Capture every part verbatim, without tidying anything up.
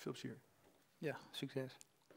Veel plezier. Ja, succes.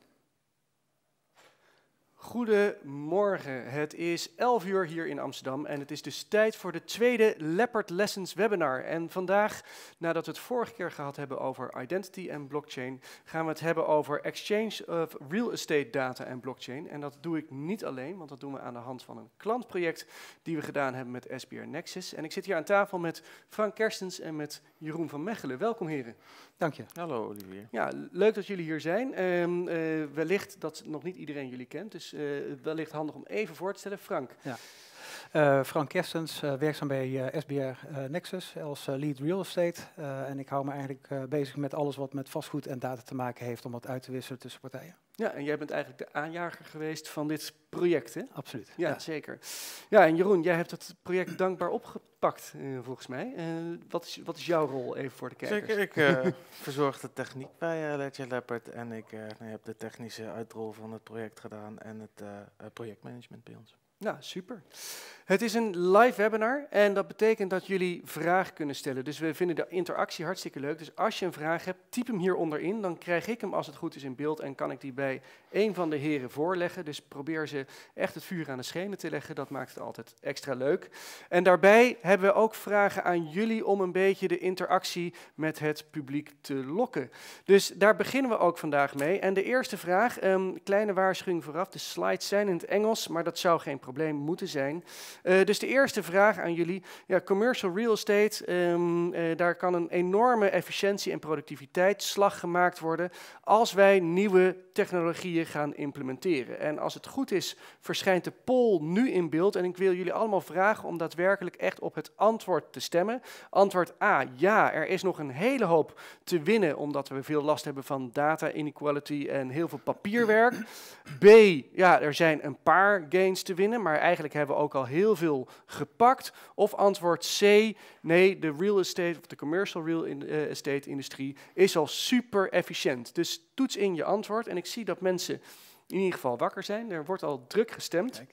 Goedemorgen, het is elf uur hier in Amsterdam en het is dus tijd voor de tweede Leopard Lessons webinar. En vandaag, nadat we het vorige keer gehad hebben over identity en blockchain, gaan we het hebben over exchange of real estate data en blockchain. En dat doe ik niet alleen, want dat doen we aan de hand van een klantproject die we gedaan hebben met S B R Nexus. En ik zit hier aan tafel met Frank Kerstens en met Jeroen van Mechelen. Welkom heren. Dank je. Hallo Olivier. Ja, leuk dat jullie hier zijn. Um, uh, wellicht dat nog niet iedereen jullie kent, dus uh, wellicht handig om even voor te stellen. Frank. Ja. Uh, Frank Kerstens, uh, werkzaam bij uh, S B R uh, Nexus als uh, lead real estate. Uh, en ik hou me eigenlijk uh, bezig met alles wat met vastgoed en data te maken heeft om dat uit te wisselen tussen partijen. Ja, en jij bent eigenlijk de aanjager geweest van dit project, hè? Absoluut. Ja, Ja, zeker. Ja, en Jeroen, jij hebt het project dankbaar opgepakt, uh, volgens mij. Uh, wat, is, wat is jouw rol even voor de kijkers? Zeker, ik uh, verzorg de techniek bij uh, Ledger Leopard en ik uh, nou, heb de technische uitrol van het project gedaan en het uh, uh, projectmanagement bij ons. Nou, super. Het is een live webinar en dat betekent dat jullie vragen kunnen stellen. Dus we vinden de interactie hartstikke leuk. Dus als je een vraag hebt, typ hem hieronder in. Dan krijg ik hem als het goed is in beeld en kan ik die bij een van de heren voorleggen. Dus probeer ze echt het vuur aan de schenen te leggen. Dat maakt het altijd extra leuk. En daarbij hebben we ook vragen aan jullie om een beetje de interactie met het publiek te lokken. Dus daar beginnen we ook vandaag mee. En de eerste vraag, um, kleine waarschuwing vooraf. De slides zijn in het Engels, maar dat zou geen probleem moeten zijn. Uh, dus de eerste vraag aan jullie. Ja, commercial real estate, um, uh, daar kan een enorme efficiëntie en productiviteitsslag gemaakt worden als wij nieuwe technologieën gaan implementeren. En als het goed is, verschijnt de poll nu in beeld. En ik wil jullie allemaal vragen om daadwerkelijk echt op het antwoord te stemmen. Antwoord A, ja, er is nog een hele hoop te winnen, omdat we veel last hebben van data inequality en heel veel papierwerk. B, ja, er zijn een paar gains te winnen, maar eigenlijk hebben we ook al heel veel gepakt. Of antwoord C, nee, de real estate of de commercial real estate industrie is al super efficiënt. Dus toets in je antwoord en ik zie dat mensen in ieder geval wakker zijn. Er wordt al druk gestemd. Kijk.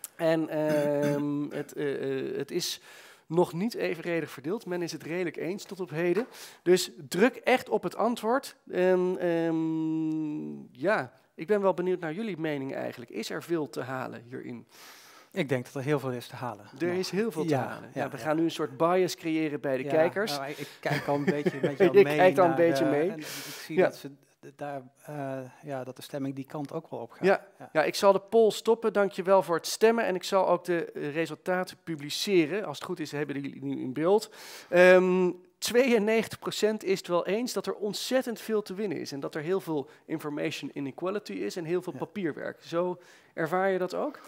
En um, het, uh, het is nog niet evenredig verdeeld. Men is het redelijk eens tot op heden. Dus druk echt op het antwoord. En um, ja, ik ben wel benieuwd naar jullie mening eigenlijk. Is er veel te halen hierin? ik denk dat er heel veel is te halen. Er nog. is heel veel te Ja, halen. Ja, ja, we ja. gaan nu een soort bias creëren bij de Ja, kijkers. nou, ik, ik kijk al een beetje met jou Je mee. kijkt al een naar, beetje uh, mee. En ik zie Ja. dat, ze d- daar, uh, ja, dat de stemming die kant ook wel op gaat. Ja, Ja. ja, ik zal de poll stoppen. Dankjewel voor het stemmen. En ik zal ook de uh, resultaten publiceren. Als het goed is, hebben jullie nu in beeld. Um, tweeënnegentig procent is het wel eens dat er ontzettend veel te winnen is. En dat er heel veel information inequality is en heel veel Ja. papierwerk. Zo ervaar je dat ook?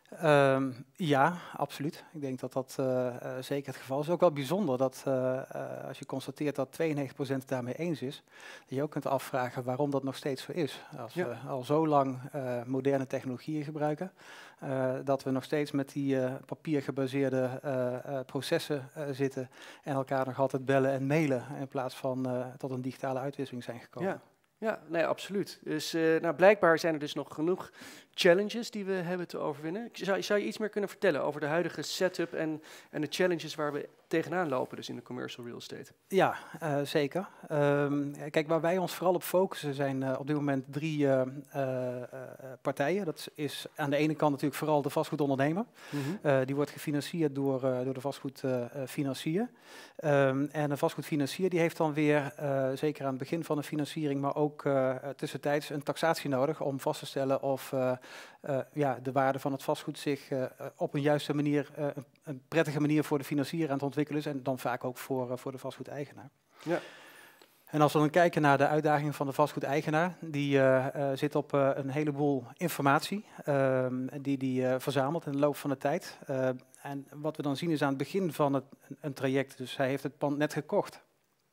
Um, ja, absoluut. Ik denk dat dat uh, uh, zeker het geval is. Het is ook wel bijzonder dat uh, uh, als je constateert dat tweeënnegentig procent het daarmee eens is, dat je ook kunt afvragen waarom dat nog steeds zo is. Als Ja. we al zo lang uh, moderne technologieën gebruiken, uh, dat we nog steeds met die uh, papiergebaseerde uh, uh, processen uh, zitten en elkaar nog altijd bellen en mailen in plaats van uh, tot een digitale uitwisseling zijn gekomen. Ja. Ja, nee, absoluut. Dus uh, nou, blijkbaar zijn er dus nog genoeg challenges die we hebben te overwinnen. Zou, zou je iets meer kunnen vertellen over de huidige setup en, en de challenges waar we tegenaan lopen, dus in de commercial real estate? Ja, uh, zeker. Um, kijk, waar wij ons vooral op focussen zijn uh, op dit moment drie uh, uh, uh, partijen. Dat is aan de ene kant natuurlijk vooral de vastgoedondernemer. Mm-hmm. Uh, die wordt gefinancierd door, uh, door de vastgoedfinancier. Uh, um, en een vastgoedfinancier die heeft dan weer, uh, zeker aan het begin van de financiering, maar ook uh, tussentijds een taxatie nodig om vast te stellen of uh, uh, ja, de waarde van het vastgoed zich uh, op een juiste manier, uh, een, een prettige manier voor de financier aan het ontwikkelen is en dan vaak ook voor, uh, voor de vastgoedeigenaar. Ja. En als we dan kijken naar de uitdagingen van de vastgoedeigenaar, die uh, uh, zit op uh, een heleboel informatie uh, die die uh, verzamelt in de loop van de tijd. Uh, en wat we dan zien is aan het begin van het, een traject, dus hij heeft het pand net gekocht.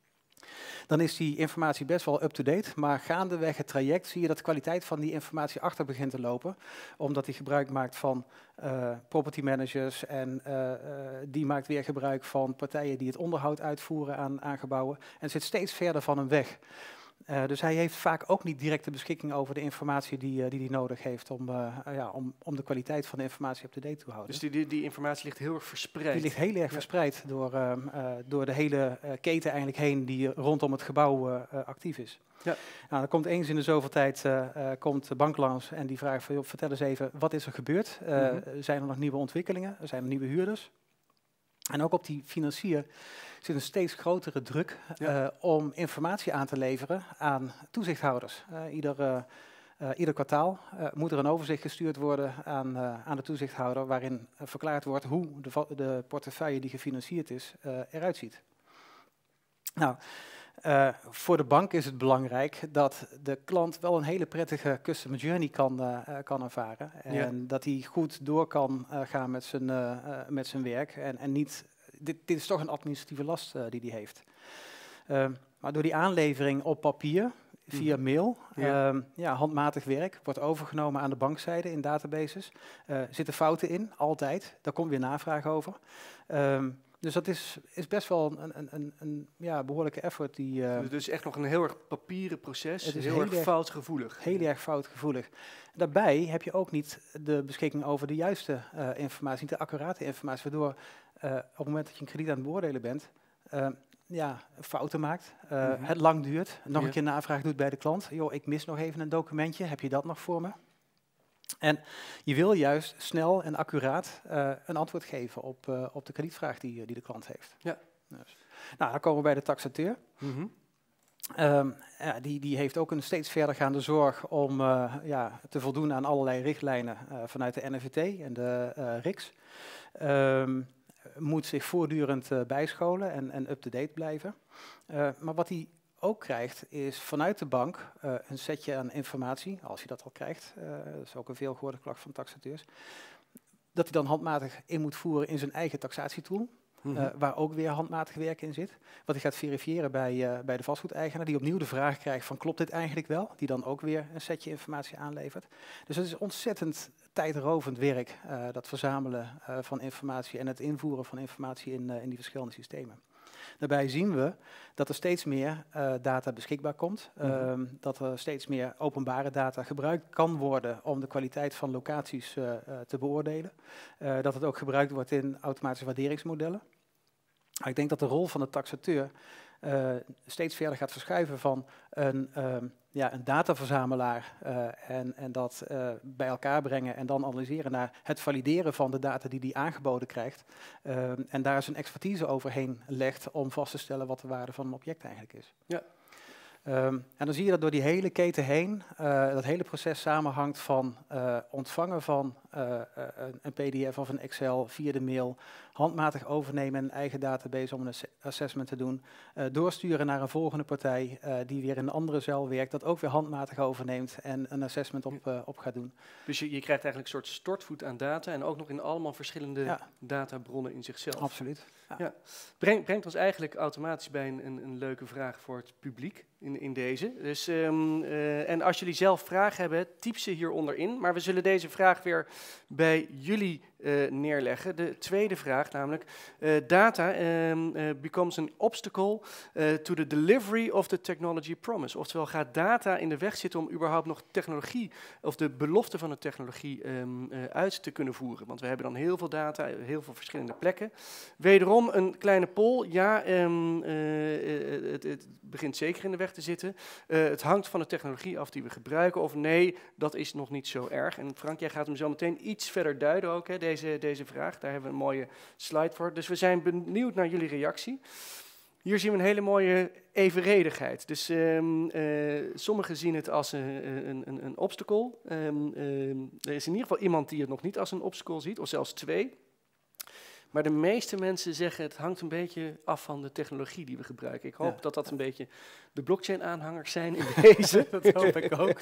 Dan is die informatie best wel up-to-date, maar gaandeweg het traject zie je dat de kwaliteit van die informatie achter begint te lopen, omdat hij gebruik maakt van uh, property managers en uh, uh, die maakt weer gebruik van partijen die het onderhoud uitvoeren aan, aan gebouwen en zit steeds verder van hem weg. Uh, dus hij heeft vaak ook niet direct de beschikking over de informatie die hij die die nodig heeft om, uh, uh, ja, om, om de kwaliteit van de informatie up-to-date te houden. Dus die, die, die informatie ligt heel erg verspreid? Die ligt heel erg ja. verspreid door, uh, uh, door de hele uh, keten eigenlijk heen die rondom het gebouw uh, uh, actief is. Ja. Nou, dan komt eens in de zoveel tijd uh, uh, komt de bank langs en die vraagt van, joh, vertel eens even, wat is er gebeurd? Uh, mm-hmm. Zijn er nog nieuwe ontwikkelingen? Zijn er nieuwe huurders? En ook op die financier zit een steeds grotere druk ja. uh, om informatie aan te leveren aan toezichthouders. Uh, ieder, uh, uh, ieder kwartaal uh, moet er een overzicht gestuurd worden aan, uh, aan de toezichthouder waarin uh, verklaard wordt hoe de, de portefeuille die gefinancierd is uh, eruit ziet. Nou, uh, voor de bank is het belangrijk dat de klant wel een hele prettige customer journey kan, uh, kan ervaren. En ja. dat hij goed door kan uh, gaan met zijn, uh, uh, met zijn werk en, en niet... Dit, dit is toch een administratieve last uh, die hij heeft. Uh, maar door die aanlevering op papier, via mm. mail, ja. Uh, ja, handmatig werk, wordt overgenomen aan de bankzijde in databases. Uh, zitten fouten in, altijd. Daar komt weer navraag over. Uh, dus dat is, is best wel een, een, een, een ja, behoorlijke effort. Die, uh, dus het is echt nog een heel erg papieren proces, het is heel, heel erg foutgevoelig. Heel erg foutgevoelig. Daarbij heb je ook niet de beschikking over de juiste uh, informatie, niet de accurate informatie, waardoor uh, op het moment dat je een krediet aan het beoordelen bent, uh, ja, fouten maakt, uh, mm-hmm. het lang duurt, nog ja. een keer navraag doet bij de klant. Joh, ik mis nog even een documentje, heb je dat nog voor me? En je wil juist snel en accuraat uh, een antwoord geven op, uh, op de kredietvraag die, die de klant heeft. Ja. Dus. Nou, dan komen we bij de taxateur. Mm-hmm. Um, ja, die, die heeft ook een steeds verdergaande zorg om uh, ja, te voldoen aan allerlei richtlijnen uh, vanuit de N F V T en de uh, R I C S. Um, moet zich voortdurend uh, bijscholen en, en up-to-date blijven. Uh, maar wat hij ook krijgt is vanuit de bank uh, een setje aan informatie, als hij dat al krijgt, uh, dat is ook een veelgehoorde klacht van taxateurs, dat hij dan handmatig in moet voeren in zijn eigen taxatietool. Mm-hmm. Uh, waar ook weer handmatig werk in zit. Wat hij gaat verifiëren bij, uh, bij de vastgoedeigenaar, die opnieuw de vraag krijgt van klopt dit eigenlijk wel? Die dan ook weer een setje informatie aanlevert. Dus het is ontzettend tijdrovend werk, uh, dat verzamelen uh, van informatie en het invoeren van informatie in, uh, in die verschillende systemen. Daarbij zien we dat er steeds meer uh, data beschikbaar komt, mm-hmm. uh, dat er steeds meer openbare data gebruikt kan worden om de kwaliteit van locaties uh, uh, te beoordelen. Uh, dat het ook gebruikt wordt in automatische waarderingsmodellen. Ik denk dat de rol van de taxateur uh, steeds verder gaat verschuiven van een, uh, ja, een dataverzamelaar uh, en, en dat uh, bij elkaar brengen en dan analyseren naar het valideren van de data die hij aangeboden krijgt. Uh, en daar zijn expertise overheen legt om vast te stellen wat de waarde van een object eigenlijk is. Ja. Um, en dan zie je dat door die hele keten heen, uh, dat hele proces samenhangt van uh, ontvangen van uh, uh, een P D F of een Excel via de mail, handmatig overnemen in een eigen database om een ass- assessment te doen, uh, doorsturen naar een volgende partij uh, die weer in een andere cel werkt, dat ook weer handmatig overneemt en een assessment op, uh, op gaat doen. Dus je, je krijgt eigenlijk een soort stortvoet aan data en ook nog in allemaal verschillende ja. databronnen in zichzelf. Absoluut. Ja. Ja. Breng, brengt ons eigenlijk automatisch bij een, een, een leuke vraag voor het publiek in, in deze. Dus, um, uh, en als jullie zelf vragen hebben, typ ze hieronder in. Maar we zullen deze vraag weer bij jullie uh, neerleggen. De tweede vraag namelijk, uh, data um, uh, becomes an obstacle uh, to the delivery of the technology promise. Oftewel, gaat data in de weg zitten om überhaupt nog technologie of de belofte van de technologie um, uh, uit te kunnen voeren? Want we hebben dan heel veel data, heel veel verschillende plekken. Wederom een kleine poll. Ja, um, uh, het, het begint zeker in de weg te zitten. Uh, het hangt van de technologie af die we gebruiken. Of nee, dat is nog niet zo erg. En Frank, jij gaat hem zo meteen iets verder duiden ook, hè, deze, deze vraag. Daar hebben we een mooie slide voor. Dus we zijn benieuwd naar jullie reactie. Hier zien we een hele mooie evenredigheid. Dus um, uh, sommigen zien het als een, een, een, een obstacle. Um, um, er is in ieder geval iemand die het nog niet als een obstacle ziet, of zelfs twee. Maar de meeste mensen zeggen het hangt een beetje af van de technologie die we gebruiken. Ik hoop ja. dat dat een beetje de blockchain-aanhangers zijn in deze. Dat hoop ik ook.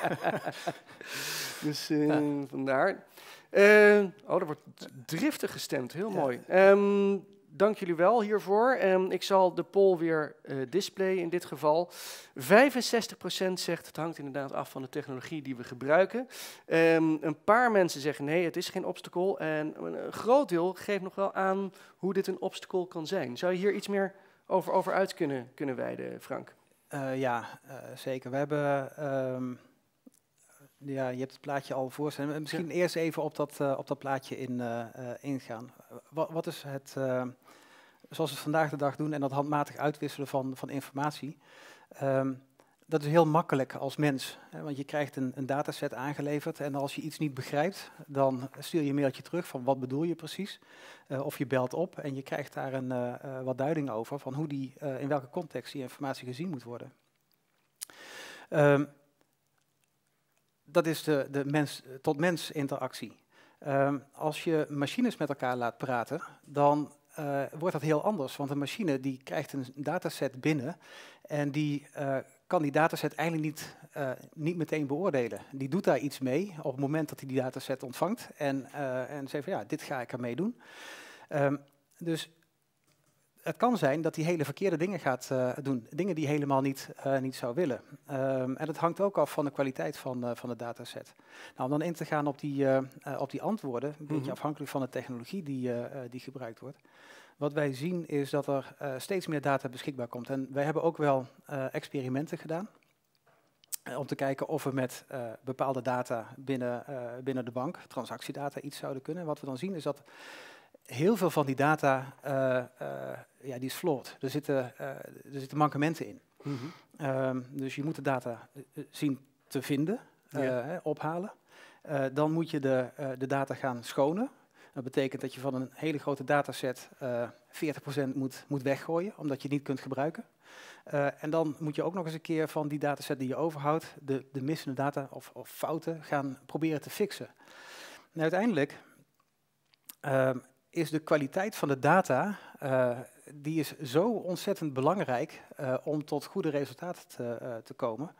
Dus uh, ja. vandaar. Uh, oh, er wordt driftig gestemd. Heel ja. mooi. Um, dank jullie wel hiervoor. Um, ik zal de poll weer uh, displayen in dit geval. vijfenzestig procent zegt het hangt inderdaad af van de technologie die we gebruiken. Um, een paar mensen zeggen nee, het is geen obstacle. En een groot deel geeft nog wel aan hoe dit een obstacle kan zijn. Zou je hier iets meer over, over uit kunnen, kunnen wijden, Frank? Uh, ja, uh, zeker. We hebben, um, ja, je hebt het plaatje al voorstellen. Misschien ja. eerst even op dat, uh, op dat plaatje in, uh, uh, ingaan. Wat, wat is het, uh, zoals we het vandaag de dag doen en dat handmatig uitwisselen van, van informatie. Um, dat is heel makkelijk als mens, hè, want je krijgt een, een dataset aangeleverd en als je iets niet begrijpt, dan stuur je een mailtje terug van wat bedoel je precies. Uh, of je belt op en je krijgt daar een, uh, uh, wat duiding over van hoe die, uh, in welke context die informatie gezien moet worden. Um, dat is de, de mens tot mens interactie. Um, als je machines met elkaar laat praten, dan uh, wordt dat heel anders, want een machine die krijgt een dataset binnen en die uh, kan die dataset eigenlijk niet, uh, niet meteen beoordelen. Die doet daar iets mee op het moment dat hij die dataset ontvangt en, uh, en zegt van ja, dit ga ik ermee doen. Um, dus het kan zijn dat hij hele verkeerde dingen gaat uh, doen, dingen die hij helemaal niet, uh, niet zou willen. Um, en dat hangt ook af van de kwaliteit van, uh, van de dataset. Nou, om dan in te gaan op die, uh, uh, op die antwoorden, een mm-hmm. beetje afhankelijk van de technologie die, uh, uh, die gebruikt wordt. Wat wij zien is dat er uh, steeds meer data beschikbaar komt. En wij hebben ook wel uh, experimenten gedaan. Uh, om te kijken of we met uh, bepaalde data binnen, uh, binnen de bank, transactiedata, iets zouden kunnen. Wat we dan zien is dat heel veel van die data, uh, uh, ja, die is flawed. Er zitten, uh, er zitten mankementen in. Mm-hmm. um, dus je moet de data uh, zien te vinden, uh, ja. hè, ophalen. Uh, dan moet je de, uh, de data gaan schonen. Dat betekent dat je van een hele grote dataset uh, veertig procent moet, moet weggooien, omdat je het niet kunt gebruiken. Uh, en dan moet je ook nog eens een keer van die dataset die je overhoudt, de, de missende data of, of fouten gaan proberen te fixen. En uiteindelijk uh, is de kwaliteit van de data, uh, die is zo ontzettend belangrijk uh, om tot goede resultaten te, uh, te komen,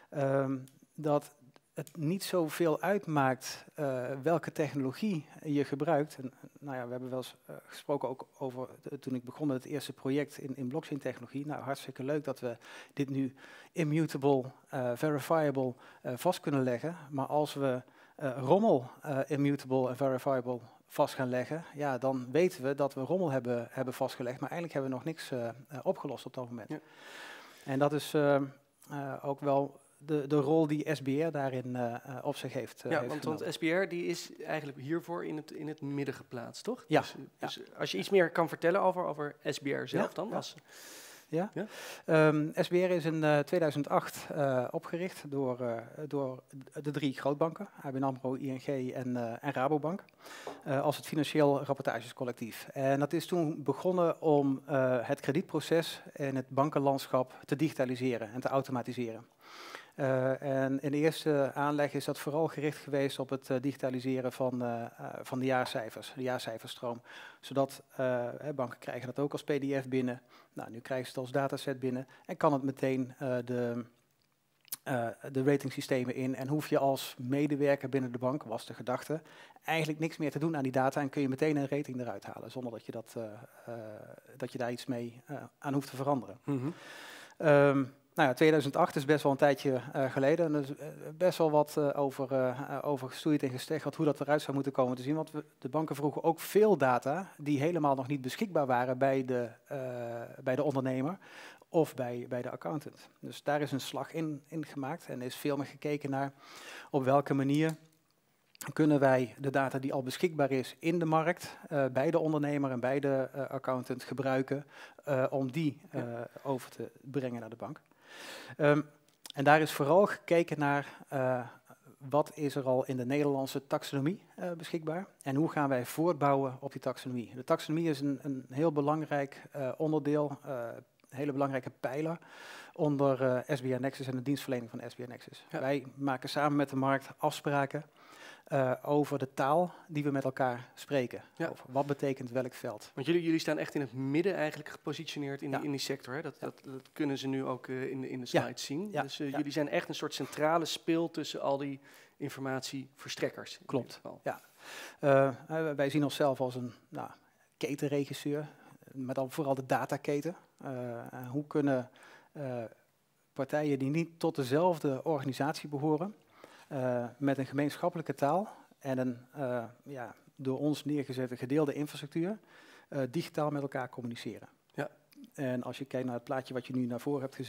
um, dat het niet zoveel uitmaakt uh, welke technologie je gebruikt. En, nou ja, we hebben wel eens uh, gesproken ook over, uh, toen ik begon met het eerste project in, in blockchain technologie. Nou, hartstikke leuk dat we dit nu immutable, uh, verifiable uh, vast kunnen leggen. Maar als we uh, rommel uh, immutable en verifiable vast gaan leggen, ja, dan weten we dat we rommel hebben, hebben vastgelegd. Maar eigenlijk hebben we nog niks uh, uh, opgelost op dat moment. Ja. En dat is uh, uh, ook wel De, de rol die S B R daarin uh, op zich heeft. Uh, ja, heeft want, want S B R die is eigenlijk hiervoor in het, in het midden geplaatst, toch? Ja. Dus, dus ja. Als je iets meer kan vertellen over, over S B R zelf ja, dan? Ja. Als, ja. ja. Um, S B R is in uh, tweeduizend acht uh, opgericht door, uh, door de drie grootbanken, A B N AMRO, I N G en, uh, en Rabobank, uh, als het Financieel Rapportagescollectief. En dat is toen begonnen om uh, het kredietproces en het bankenlandschap te digitaliseren en te automatiseren. Uh, en in de eerste aanleg is dat vooral gericht geweest op het uh, digitaliseren van, uh, uh, van de jaarcijfers, de jaarcijferstroom. Zodat uh, banken krijgen dat ook als P D F binnen. Nou, nu krijgen ze het als dataset binnen en kan het meteen uh, de, uh, de ratingsystemen in. En hoef je als medewerker binnen de bank, was de gedachte, eigenlijk niks meer te doen aan die data en kun je meteen een rating eruit halen, zonder dat je, dat, uh, uh, dat je daar iets mee uh, aan hoeft te veranderen. Mm-hmm. Um, Nou ja, tweeduizend acht is best wel een tijdje uh, geleden. En er is uh, best wel wat uh, over, uh, over gestoeid en gesteggeld hoe dat eruit zou moeten komen te zien. Want we, de banken vroegen ook veel data die helemaal nog niet beschikbaar waren bij de, uh, bij de ondernemer of bij, bij de accountant. Dus daar is een slag in, in gemaakt en er is veel meer gekeken naar op welke manier kunnen wij de data die al beschikbaar is in de markt, uh, bij de ondernemer en bij de uh, accountant gebruiken uh, om die uh, ja. over te brengen naar de bank. Um, en daar is vooral gekeken naar uh, wat is er al in de Nederlandse taxonomie uh, beschikbaar en hoe gaan wij voortbouwen op die taxonomie. De taxonomie is een, een heel belangrijk uh, onderdeel, uh, een hele belangrijke pijler onder uh, S B R Nexus en de dienstverlening van S B R Nexus. Ja. Wij maken samen met de markt afspraken Uh, over de taal die we met elkaar spreken. Ja. Over wat betekent welk veld. Want jullie, jullie staan echt in het midden eigenlijk gepositioneerd in, ja. die, in die sector. Hè? Dat, ja. dat, dat kunnen ze nu ook uh, in, de, in de slides ja. zien. Ja. Dus uh, ja. jullie zijn echt een soort centrale speel tussen al die informatieverstrekkers. Klopt, ja. Uh, wij zien onszelf als een nou, ketenregisseur, met dan vooral de dataketen. Uh, hoe kunnen uh, partijen die niet tot dezelfde organisatie behoren, Uh, met een gemeenschappelijke taal en een uh, ja, door ons neergezette gedeelde infrastructuur uh, digitaal met elkaar communiceren. Ja. En als je kijkt naar het plaatje wat je nu naar voren hebt gezet,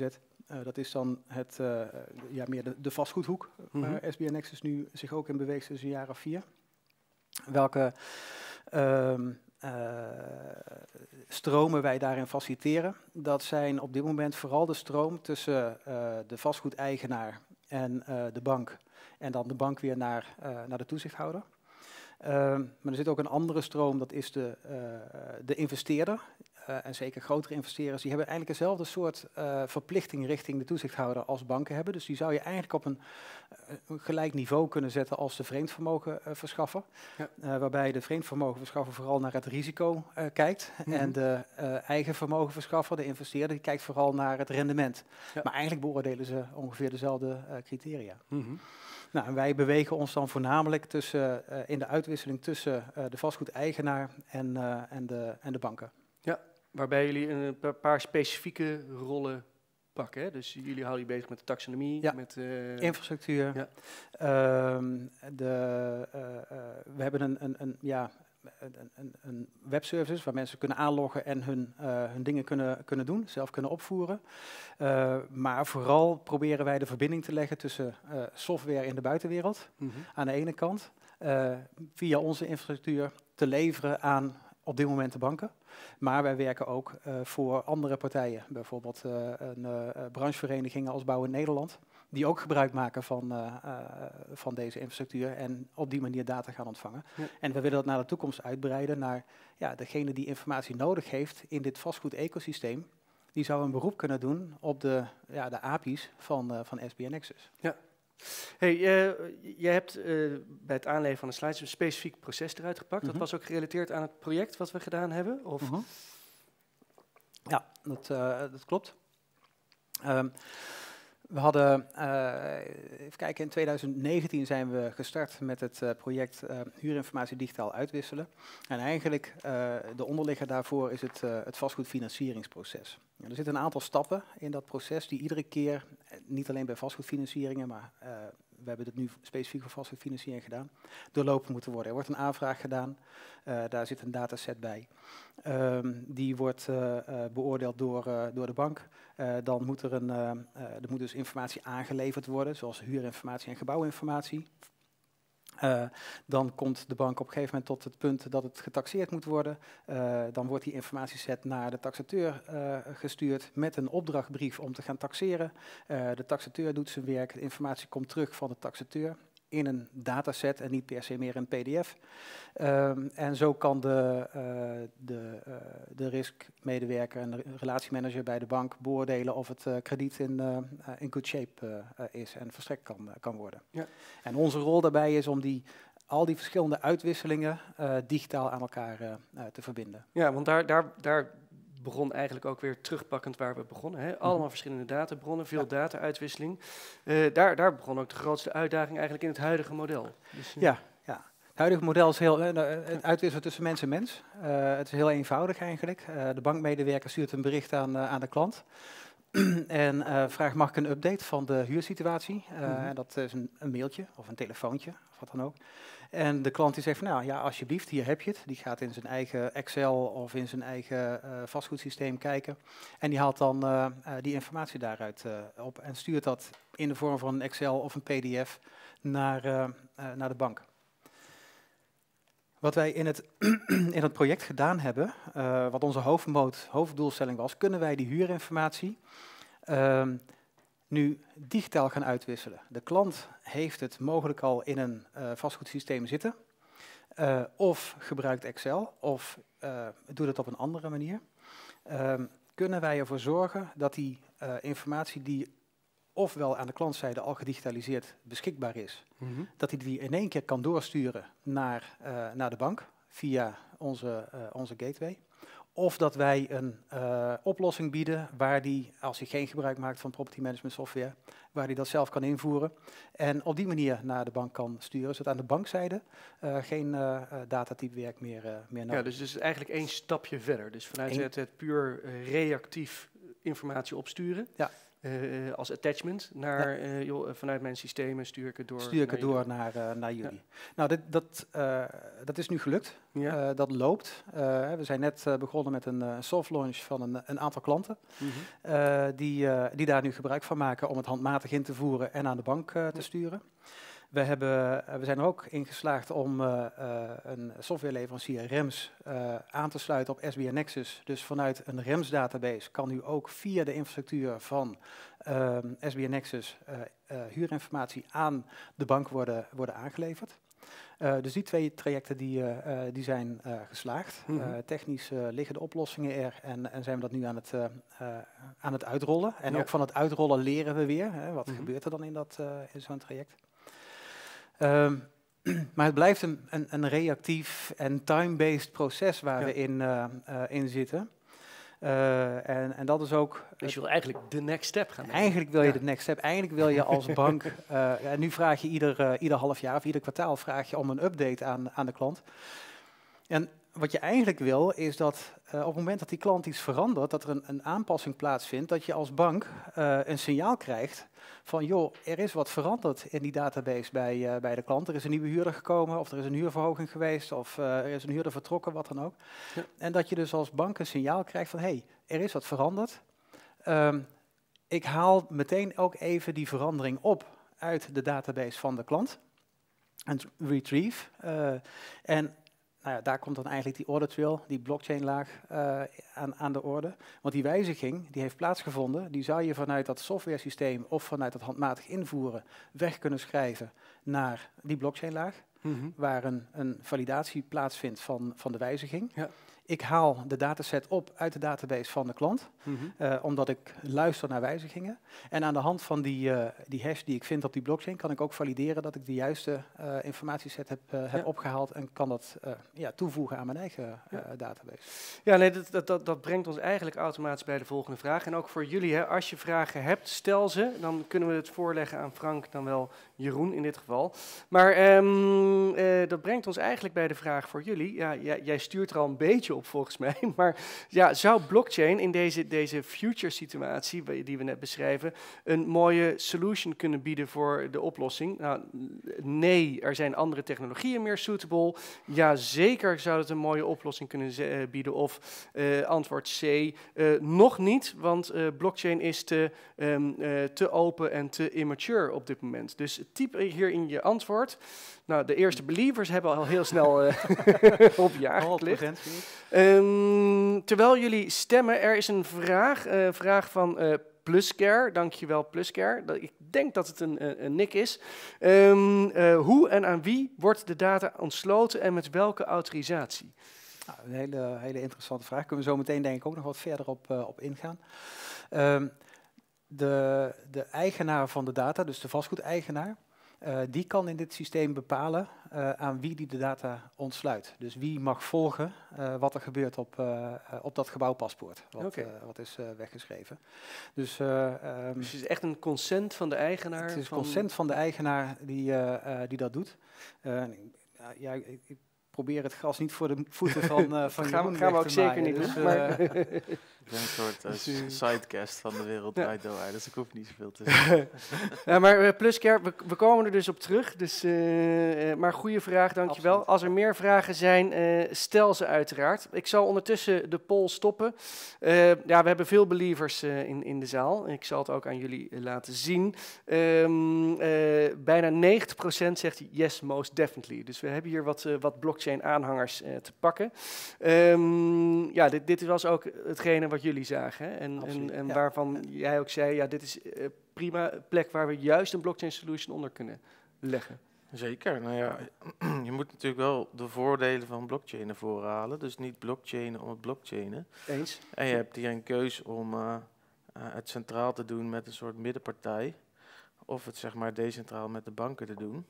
Uh, dat is dan het, uh, ja, meer de, de vastgoedhoek, Mm-hmm. waar S B N Nexus nu zich ook in beweegt sinds een jaar of vier. Welke um, uh, stromen wij daarin faciliteren? Dat zijn op dit moment vooral de stroom tussen uh, de vastgoedeigenaar en uh, de bank. En dan de bank weer naar, uh, naar de toezichthouder. Uh, maar er zit ook een andere stroom, dat is de, uh, de investeerder. Uh, en zeker grotere investeerders, die hebben eigenlijk dezelfde soort uh, verplichting richting de toezichthouder als banken hebben. Dus die zou je eigenlijk op een, uh, een gelijk niveau kunnen zetten als de vreemdvermogen uh, verschaffer. Ja. Uh, waarbij de vreemdvermogen verschaffer vooral naar het risico uh, kijkt. Mm-hmm. En de uh, eigen vermogen verschaffer, de investeerder, die kijkt vooral naar het rendement. Ja. Maar eigenlijk beoordelen ze ongeveer dezelfde uh, criteria. Mm-hmm. Nou, en wij bewegen ons dan voornamelijk tussen, uh, in de uitwisseling tussen uh, de vastgoedeigenaar en, uh, en, de, en de banken. Ja, waarbij jullie een paar specifieke rollen pakken. Hè? Dus jullie houden je bezig met de taxonomie, ja. met uh, infrastructuur. Ja. Uh, de, uh, uh, we hebben een, een, een, ja, een, een, een webservice waar mensen kunnen aanloggen en hun, uh, hun dingen kunnen, kunnen doen, zelf kunnen opvoeren. Uh, maar vooral proberen wij de verbinding te leggen tussen uh, software in de buitenwereld, mm-hmm. aan de ene kant, uh, via onze infrastructuur te leveren aan op dit moment de banken. Maar wij werken ook uh, voor andere partijen, bijvoorbeeld uh, een uh, branchevereniging als Bouw in Nederland, die ook gebruik maken van, uh, uh, van deze infrastructuur en op die manier data gaan ontvangen. Ja. En we willen dat naar de toekomst uitbreiden naar ja, degene die informatie nodig heeft in dit vastgoed-ecosysteem. Die zou een beroep kunnen doen op de, ja, de A P I's van, uh, van S B N Nexus. Ja. Hey, uh, jij hebt uh, bij het aanleveren van de slides een specifiek proces eruit gepakt. Mm-hmm. Dat was ook gerelateerd aan het project wat we gedaan hebben? Of? Mm-hmm. Ja, dat, uh, dat klopt. Um, we hadden, uh, even kijken, in twintig negentien zijn we gestart met het uh, project uh, huurinformatie digitaal uitwisselen. En eigenlijk, uh, de onderligger daarvoor is het, uh, het vastgoedfinancieringsproces. Ja, er zitten een aantal stappen in dat proces die iedere keer, niet alleen bij vastgoedfinancieringen, maar uh, we hebben het nu specifiek voor vastgoedfinanciering gedaan, doorlopen moeten worden. Er wordt een aanvraag gedaan, uh, daar zit een dataset bij. Um, die wordt uh, uh, beoordeeld door, uh, door de bank. Uh, dan moet er, een, uh, uh, er moet dus informatie aangeleverd worden, zoals huurinformatie en gebouwinformatie. Uh, dan komt de bank op een gegeven moment tot het punt dat het getaxeerd moet worden. Uh, dan wordt die informatieset naar de taxateur uh, gestuurd met een opdrachtbrief om te gaan taxeren. Uh, de taxateur doet zijn werk, de informatie komt terug van de taxateur in een dataset en niet per se meer een P D F. Um, en zo kan de, uh, de, uh, de riskmedewerker en de relatiemanager bij de bank beoordelen of het uh, krediet in, uh, in good shape uh, uh, is en verstrekt kan, uh, kan worden. Ja. En onze rol daarbij is om die, al die verschillende uitwisselingen uh, digitaal aan elkaar uh, uh, te verbinden. Ja, want daar, daar, daar begon eigenlijk ook weer terugpakkend waar we begonnen. Hè? Allemaal mm-hmm. verschillende databronnen, veel ja. data-uitwisseling. Uh, daar, daar begon ook de grootste uitdaging eigenlijk in het huidige model. Dus, uh, ja, ja, het huidige model is heel, uh, het uitwisselen tussen mens en mens. Uh, het is heel eenvoudig eigenlijk. Uh, de bankmedewerker stuurt een bericht aan, uh, aan de klant. en uh, vraagt, mag ik een update van de huursituatie? Uh, mm-hmm. Dat is een, een mailtje of een telefoontje, of wat dan ook. En de klant die zegt van, nou ja, alsjeblieft, hier heb je het. Die gaat in zijn eigen Excel of in zijn eigen uh, vastgoedsysteem kijken. En die haalt dan uh, uh, die informatie daaruit uh, op en stuurt dat in de vorm van een Excel of een P D F naar, uh, uh, naar de bank. Wat wij in het, in het project gedaan hebben, uh, wat onze hoofdmoot, hoofddoelstelling was, kunnen wij die huurinformatie uh, nu digitaal gaan uitwisselen. De klant heeft het mogelijk al in een uh, vastgoedsysteem zitten, uh, of gebruikt Excel, of uh, doet het op een andere manier. Uh, kunnen wij ervoor zorgen dat die uh, informatie die ofwel aan de klantzijde al gedigitaliseerd beschikbaar is, mm-hmm. dat hij die in één keer kan doorsturen naar, uh, naar de bank via onze, uh, onze gateway. Of dat wij een uh, oplossing bieden waar die, als hij geen gebruik maakt van property management software, waar hij dat zelf kan invoeren en op die manier naar de bank kan sturen, zodat aan de bankzijde uh, geen uh, datatypewerk meer, uh, meer nodig is. Ja, dus het is eigenlijk één stapje verder. Dus vanuit het, het puur uh, reactief informatie opsturen, ja. uh, als attachment naar, ja. uh, joh, vanuit mijn systemen stuur ik het door. Stuur ik het door naar, uh, naar jullie. Ja. Nou, dit, dat, uh, dat is nu gelukt. Ja. Uh, dat loopt. Uh, we zijn net uh, begonnen met een uh, soft launch van een, een aantal klanten. Mm-hmm. uh, die, uh, die daar nu gebruik van maken om het handmatig in te voeren en aan de bank uh, te ja. sturen. We, hebben, we zijn er ook in geslaagd om uh, uh, een softwareleverancier R E M S uh, aan te sluiten op S B N Nexus. Dus vanuit een R E M S-database kan nu ook via de infrastructuur van uh, S B N Nexus uh, uh, huurinformatie aan de bank worden, worden aangeleverd. Uh, dus die twee trajecten die, uh, uh, die zijn uh, geslaagd. Mm-hmm. uh, technisch uh, liggen de oplossingen er en, en zijn we dat nu aan het, uh, uh, aan het uitrollen. En ja. ook van het uitrollen leren we weer. Hè, wat mm-hmm. gebeurt er dan in, dat, uh, in zo'n traject? Um, maar het blijft een, een, een reactief en time-based proces waar ja. we in, uh, uh, in zitten. Uh, en, en dat is ook... Dus je wil eigenlijk de next step gaan nemen. Eigenlijk wil je ja. de next step. Eigenlijk wil je als bank... Uh, ja, nu vraag je ieder, uh, ieder half jaar of ieder kwartaal vraag je om een update aan, aan de klant. En wat je eigenlijk wil is dat uh, op het moment dat die klant iets verandert, dat er een, een aanpassing plaatsvindt, dat je als bank uh, een signaal krijgt van joh, er is wat veranderd in die database bij, uh, bij de klant. Er is een nieuwe huurder gekomen of er is een huurverhoging geweest of uh, er is een huurder vertrokken, wat dan ook. Ja. En dat je dus als bank een signaal krijgt van hé, hey, er is wat veranderd. Um, ik haal meteen ook even die verandering op uit de database van de klant. En retrieve. Uh, en Nou ja, daar komt dan eigenlijk die order trail, die blockchain-laag uh, aan, aan de orde. Want die wijziging die heeft plaatsgevonden, die zou je vanuit dat software systeem of vanuit dat handmatig invoeren weg kunnen schrijven naar die blockchain-laag, mm-hmm. waar een, een validatie plaatsvindt van, van de wijziging. Ja. Ik haal de dataset op uit de database van de klant, mm-hmm. uh, omdat ik luister naar wijzigingen. En aan de hand van die, uh, die hash die ik vind op die blockchain, kan ik ook valideren dat ik de juiste uh, informatieset heb, uh, ja. heb opgehaald en kan dat uh, ja, toevoegen aan mijn eigen uh, ja. database. Ja, nee, dat, dat, dat, dat brengt ons eigenlijk automatisch bij de volgende vraag. En ook voor jullie, hè, als je vragen hebt, stel ze. Dan kunnen we het voorleggen aan Frank, dan wel Jeroen in dit geval. Maar um, uh, dat brengt ons eigenlijk bij de vraag voor jullie. Ja, jij, jij stuurt er al een beetje op volgens mij. Maar ja, zou blockchain in deze, deze future situatie die we net beschrijven een mooie solution kunnen bieden voor de oplossing? Nou, nee, er zijn andere technologieën meer suitable. Ja, zeker zou het een mooie oplossing kunnen uh, bieden. Of uh, antwoord C, uh, nog niet, want uh, blockchain is te, um, uh, te open en te immature op dit moment. Dus typ hier in je antwoord. Nou, de eerste believers hebben al heel snel uh, op ja geklikt. Um, terwijl jullie stemmen, er is een vraag, uh, vraag van uh, Pluscare. Dankjewel Pluscare. Ik denk dat het een, een, een nick is. Um, uh, hoe en aan wie wordt de data ontsloten en met welke autorisatie? Nou, een hele, hele interessante vraag. Kunnen we zo meteen denk ik ook nog wat verder op, uh, op ingaan. Um, de, de eigenaar van de data, dus de vastgoedeigenaar, Uh, die kan in dit systeem bepalen uh, aan wie die de data ontsluit. Dus wie mag volgen uh, wat er gebeurt op, uh, uh, op dat gebouwpaspoort, wat, okay. uh, wat is uh, weggeschreven. Dus, uh, um, dus het is echt een consent van de eigenaar? Het is van... consent van de eigenaar die, uh, uh, die dat doet. Uh, ja, ik, ik probeer het gras niet voor de voeten van uh, van gaan, gaan we ook zeker niet doen. Dus, uh, maar ik ben een soort uh, sidecast van de wereld ja. Door, dus ik hoef niet zoveel te zeggen. Ja, maar uh, Pluscare, we, we komen er dus op terug. Dus, uh, uh, maar goede vraag, dankjewel. Absoluut. Als er meer vragen zijn, uh, stel ze uiteraard. Ik zal ondertussen de poll stoppen. Uh, ja, we hebben veel believers uh, in, in de zaal. Ik zal het ook aan jullie uh, laten zien. Um, uh, bijna negentig procent zegt yes, most definitely. Dus we hebben hier wat, uh, wat blockchain-aanhangers uh, te pakken. Um, ja, dit, dit was ook hetgene wat jullie zagen. Hè? En, en, en ja. waarvan jij ook zei, ja, dit is uh, prima plek waar we juist een blockchain solution onder kunnen leggen. Zeker. Nou ja, je moet natuurlijk wel de voordelen van blockchain naar voren halen. Dus niet blockchainen om het blockchainen. Eens. En je hebt hier een keus om uh, uh, het centraal te doen met een soort middenpartij. Of het zeg maar decentraal met de banken te doen.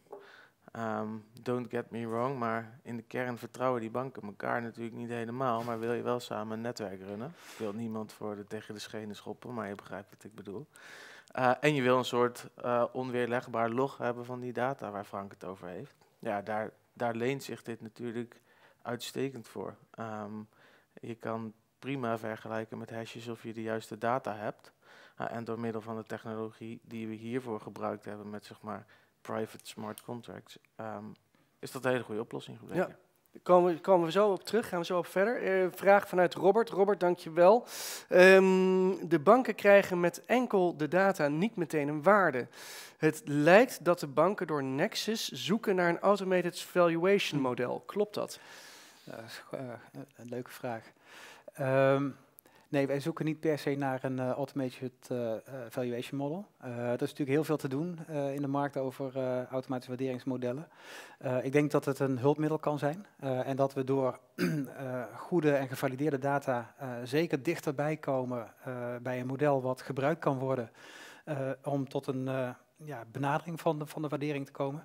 Um, don't get me wrong, maar in de kern vertrouwen die banken elkaar natuurlijk niet helemaal. Maar wil je wel samen een netwerk runnen. Ik wil niemand voor de, tegen de schenen schoppen, maar je begrijpt wat ik bedoel. Uh, en je wil een soort uh, onweerlegbaar log hebben van die data waar Frank het over heeft. Ja, daar, daar leent zich dit natuurlijk uitstekend voor. Um, je kan prima vergelijken met hashes of je de juiste data hebt. Uh, en door middel van de technologie die we hiervoor gebruikt hebben met zeg maar private smart contracts, um, is dat een hele goede oplossing gebleken. Ja. Komen, komen we zo op terug, gaan we zo op verder. Uh, vraag vanuit Robert. Robert, dankjewel. Um, de banken krijgen met enkel de data niet meteen een waarde. Het lijkt dat de banken door Nexus zoeken naar een automated valuation model. Klopt dat? Uh, uh, een leuke vraag. Um, nee, wij zoeken niet per se naar een uh, automated uh, uh, valuation model. Uh, er is natuurlijk heel veel te doen uh, in de markt over uh, automatische waarderingsmodellen. Uh, ik denk dat het een hulpmiddel kan zijn uh, en dat we door uh, goede en gevalideerde data uh, zeker dichterbij komen uh, bij een model wat gebruikt kan worden uh, om tot een uh, ja, benadering van de, van de waardering te komen.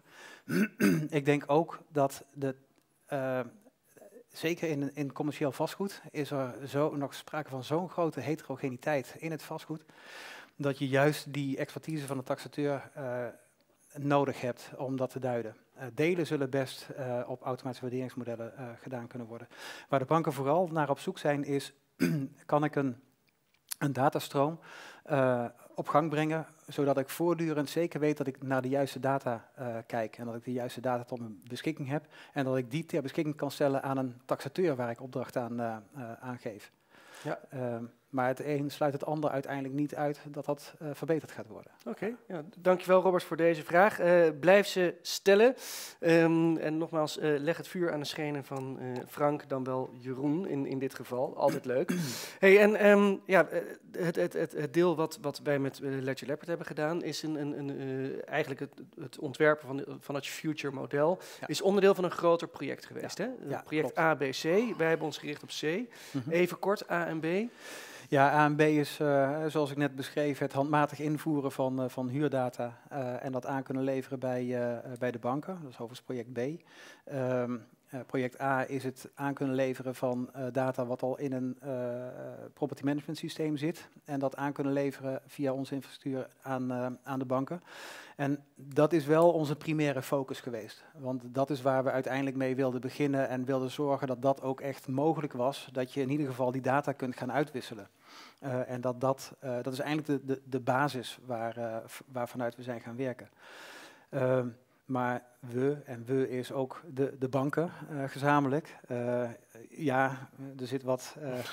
Ik denk ook dat de uh, zeker in, in commercieel vastgoed is er zo, nog sprake van zo'n grote heterogeniteit in het vastgoed, dat je juist die expertise van de taxateur uh, nodig hebt om dat te duiden. Uh, delen zullen best uh, op automatische waarderingsmodellen uh, gedaan kunnen worden. Waar de banken vooral naar op zoek zijn is, kan ik een, een datastroom uh, op gang brengen, zodat ik voortdurend zeker weet dat ik naar de juiste data uh, kijk en dat ik de juiste data tot mijn beschikking heb en dat ik die ter beschikking kan stellen aan een taxateur waar ik opdracht aan, uh, uh, aan geef. Ja. Uh, maar het een sluit het ander uiteindelijk niet uit dat dat uh, verbeterd gaat worden. Oké, okay, ja, dankjewel Robert voor deze vraag. Uh, blijf ze stellen. Um, en nogmaals, uh, leg het vuur aan de schenen van uh, Frank, dan wel Jeroen in, in dit geval. Altijd leuk. Hey, en um, ja, het, het, het, het deel wat, wat wij met uh, Ledger Leopard hebben gedaan, is een, een, een, uh, eigenlijk het, het ontwerpen van, van het future model, ja. is onderdeel van een groter project geweest. Ja. Hè? Ja, project klopt. A, B, C. Wij hebben ons gericht op C. Mm-hmm. Even kort, A en B. Ja, A en B is, uh, zoals ik net beschreef, het handmatig invoeren van, uh, van huurdata uh, en dat aan kunnen leveren bij, uh, bij de banken. Dat is overigens project B. Um, uh, project A is het aan kunnen leveren van uh, data wat al in een uh, property management systeem zit en dat aan kunnen leveren via onze infrastructuur aan, uh, aan de banken. En dat is wel onze primaire focus geweest, want dat is waar we uiteindelijk mee wilden beginnen en wilden zorgen dat dat ook echt mogelijk was, dat je in ieder geval die data kunt gaan uitwisselen. Uh, en dat, dat, uh, dat is eigenlijk de, de, de basis waar, uh, waarvanuit we zijn gaan werken. Uh, maar we, en we is ook de, de banken uh, gezamenlijk. Uh, ja, er zit wat,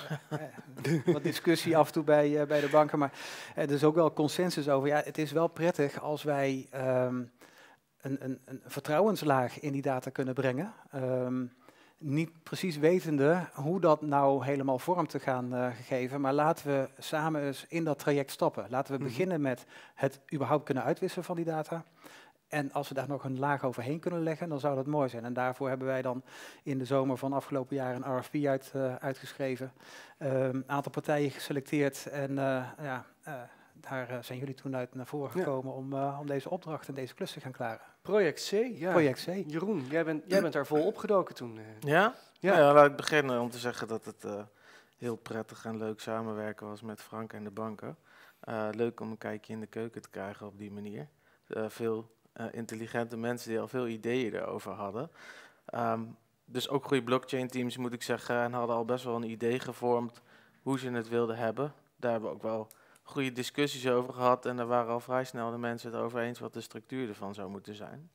uh, wat discussie af en toe bij, uh, bij de banken, maar er is ook wel consensus over. Ja, het is wel prettig als wij um, een, een, een vertrouwenslaag in die data kunnen brengen. Um, Niet precies wetende hoe dat nou helemaal vorm te gaan uh, geven, maar laten we samen eens in dat traject stappen. Laten we mm-hmm. beginnen met het überhaupt kunnen uitwisselen van die data. En als we daar nog een laag overheen kunnen leggen, dan zou dat mooi zijn. En daarvoor hebben wij dan in de zomer van afgelopen jaar een R F P uit, uh, uitgeschreven. Een um, aantal partijen geselecteerd en uh, ja, uh, daar uh, zijn jullie toen uit naar voren gekomen ja. om, uh, om deze opdracht en deze klus te gaan klaren. Project C, ja. Project C. Jeroen, jij bent, jij bent daar vol opgedoken toen. Uh. Ja? Ja? Ja, laat ik beginnen om te zeggen dat het uh, heel prettig en leuk samenwerken was met Frank en de banken. Uh, leuk om een kijkje in de keuken te krijgen op die manier. Uh, veel uh, intelligente mensen die al veel ideeën erover hadden. Um, dus ook goede blockchain teams moet ik zeggen en hadden al best wel een idee gevormd hoe ze het wilden hebben. Daar hebben we ook wel goede discussies over gehad en er waren al vrij snel de mensen het over eens wat de structuur ervan zou moeten zijn.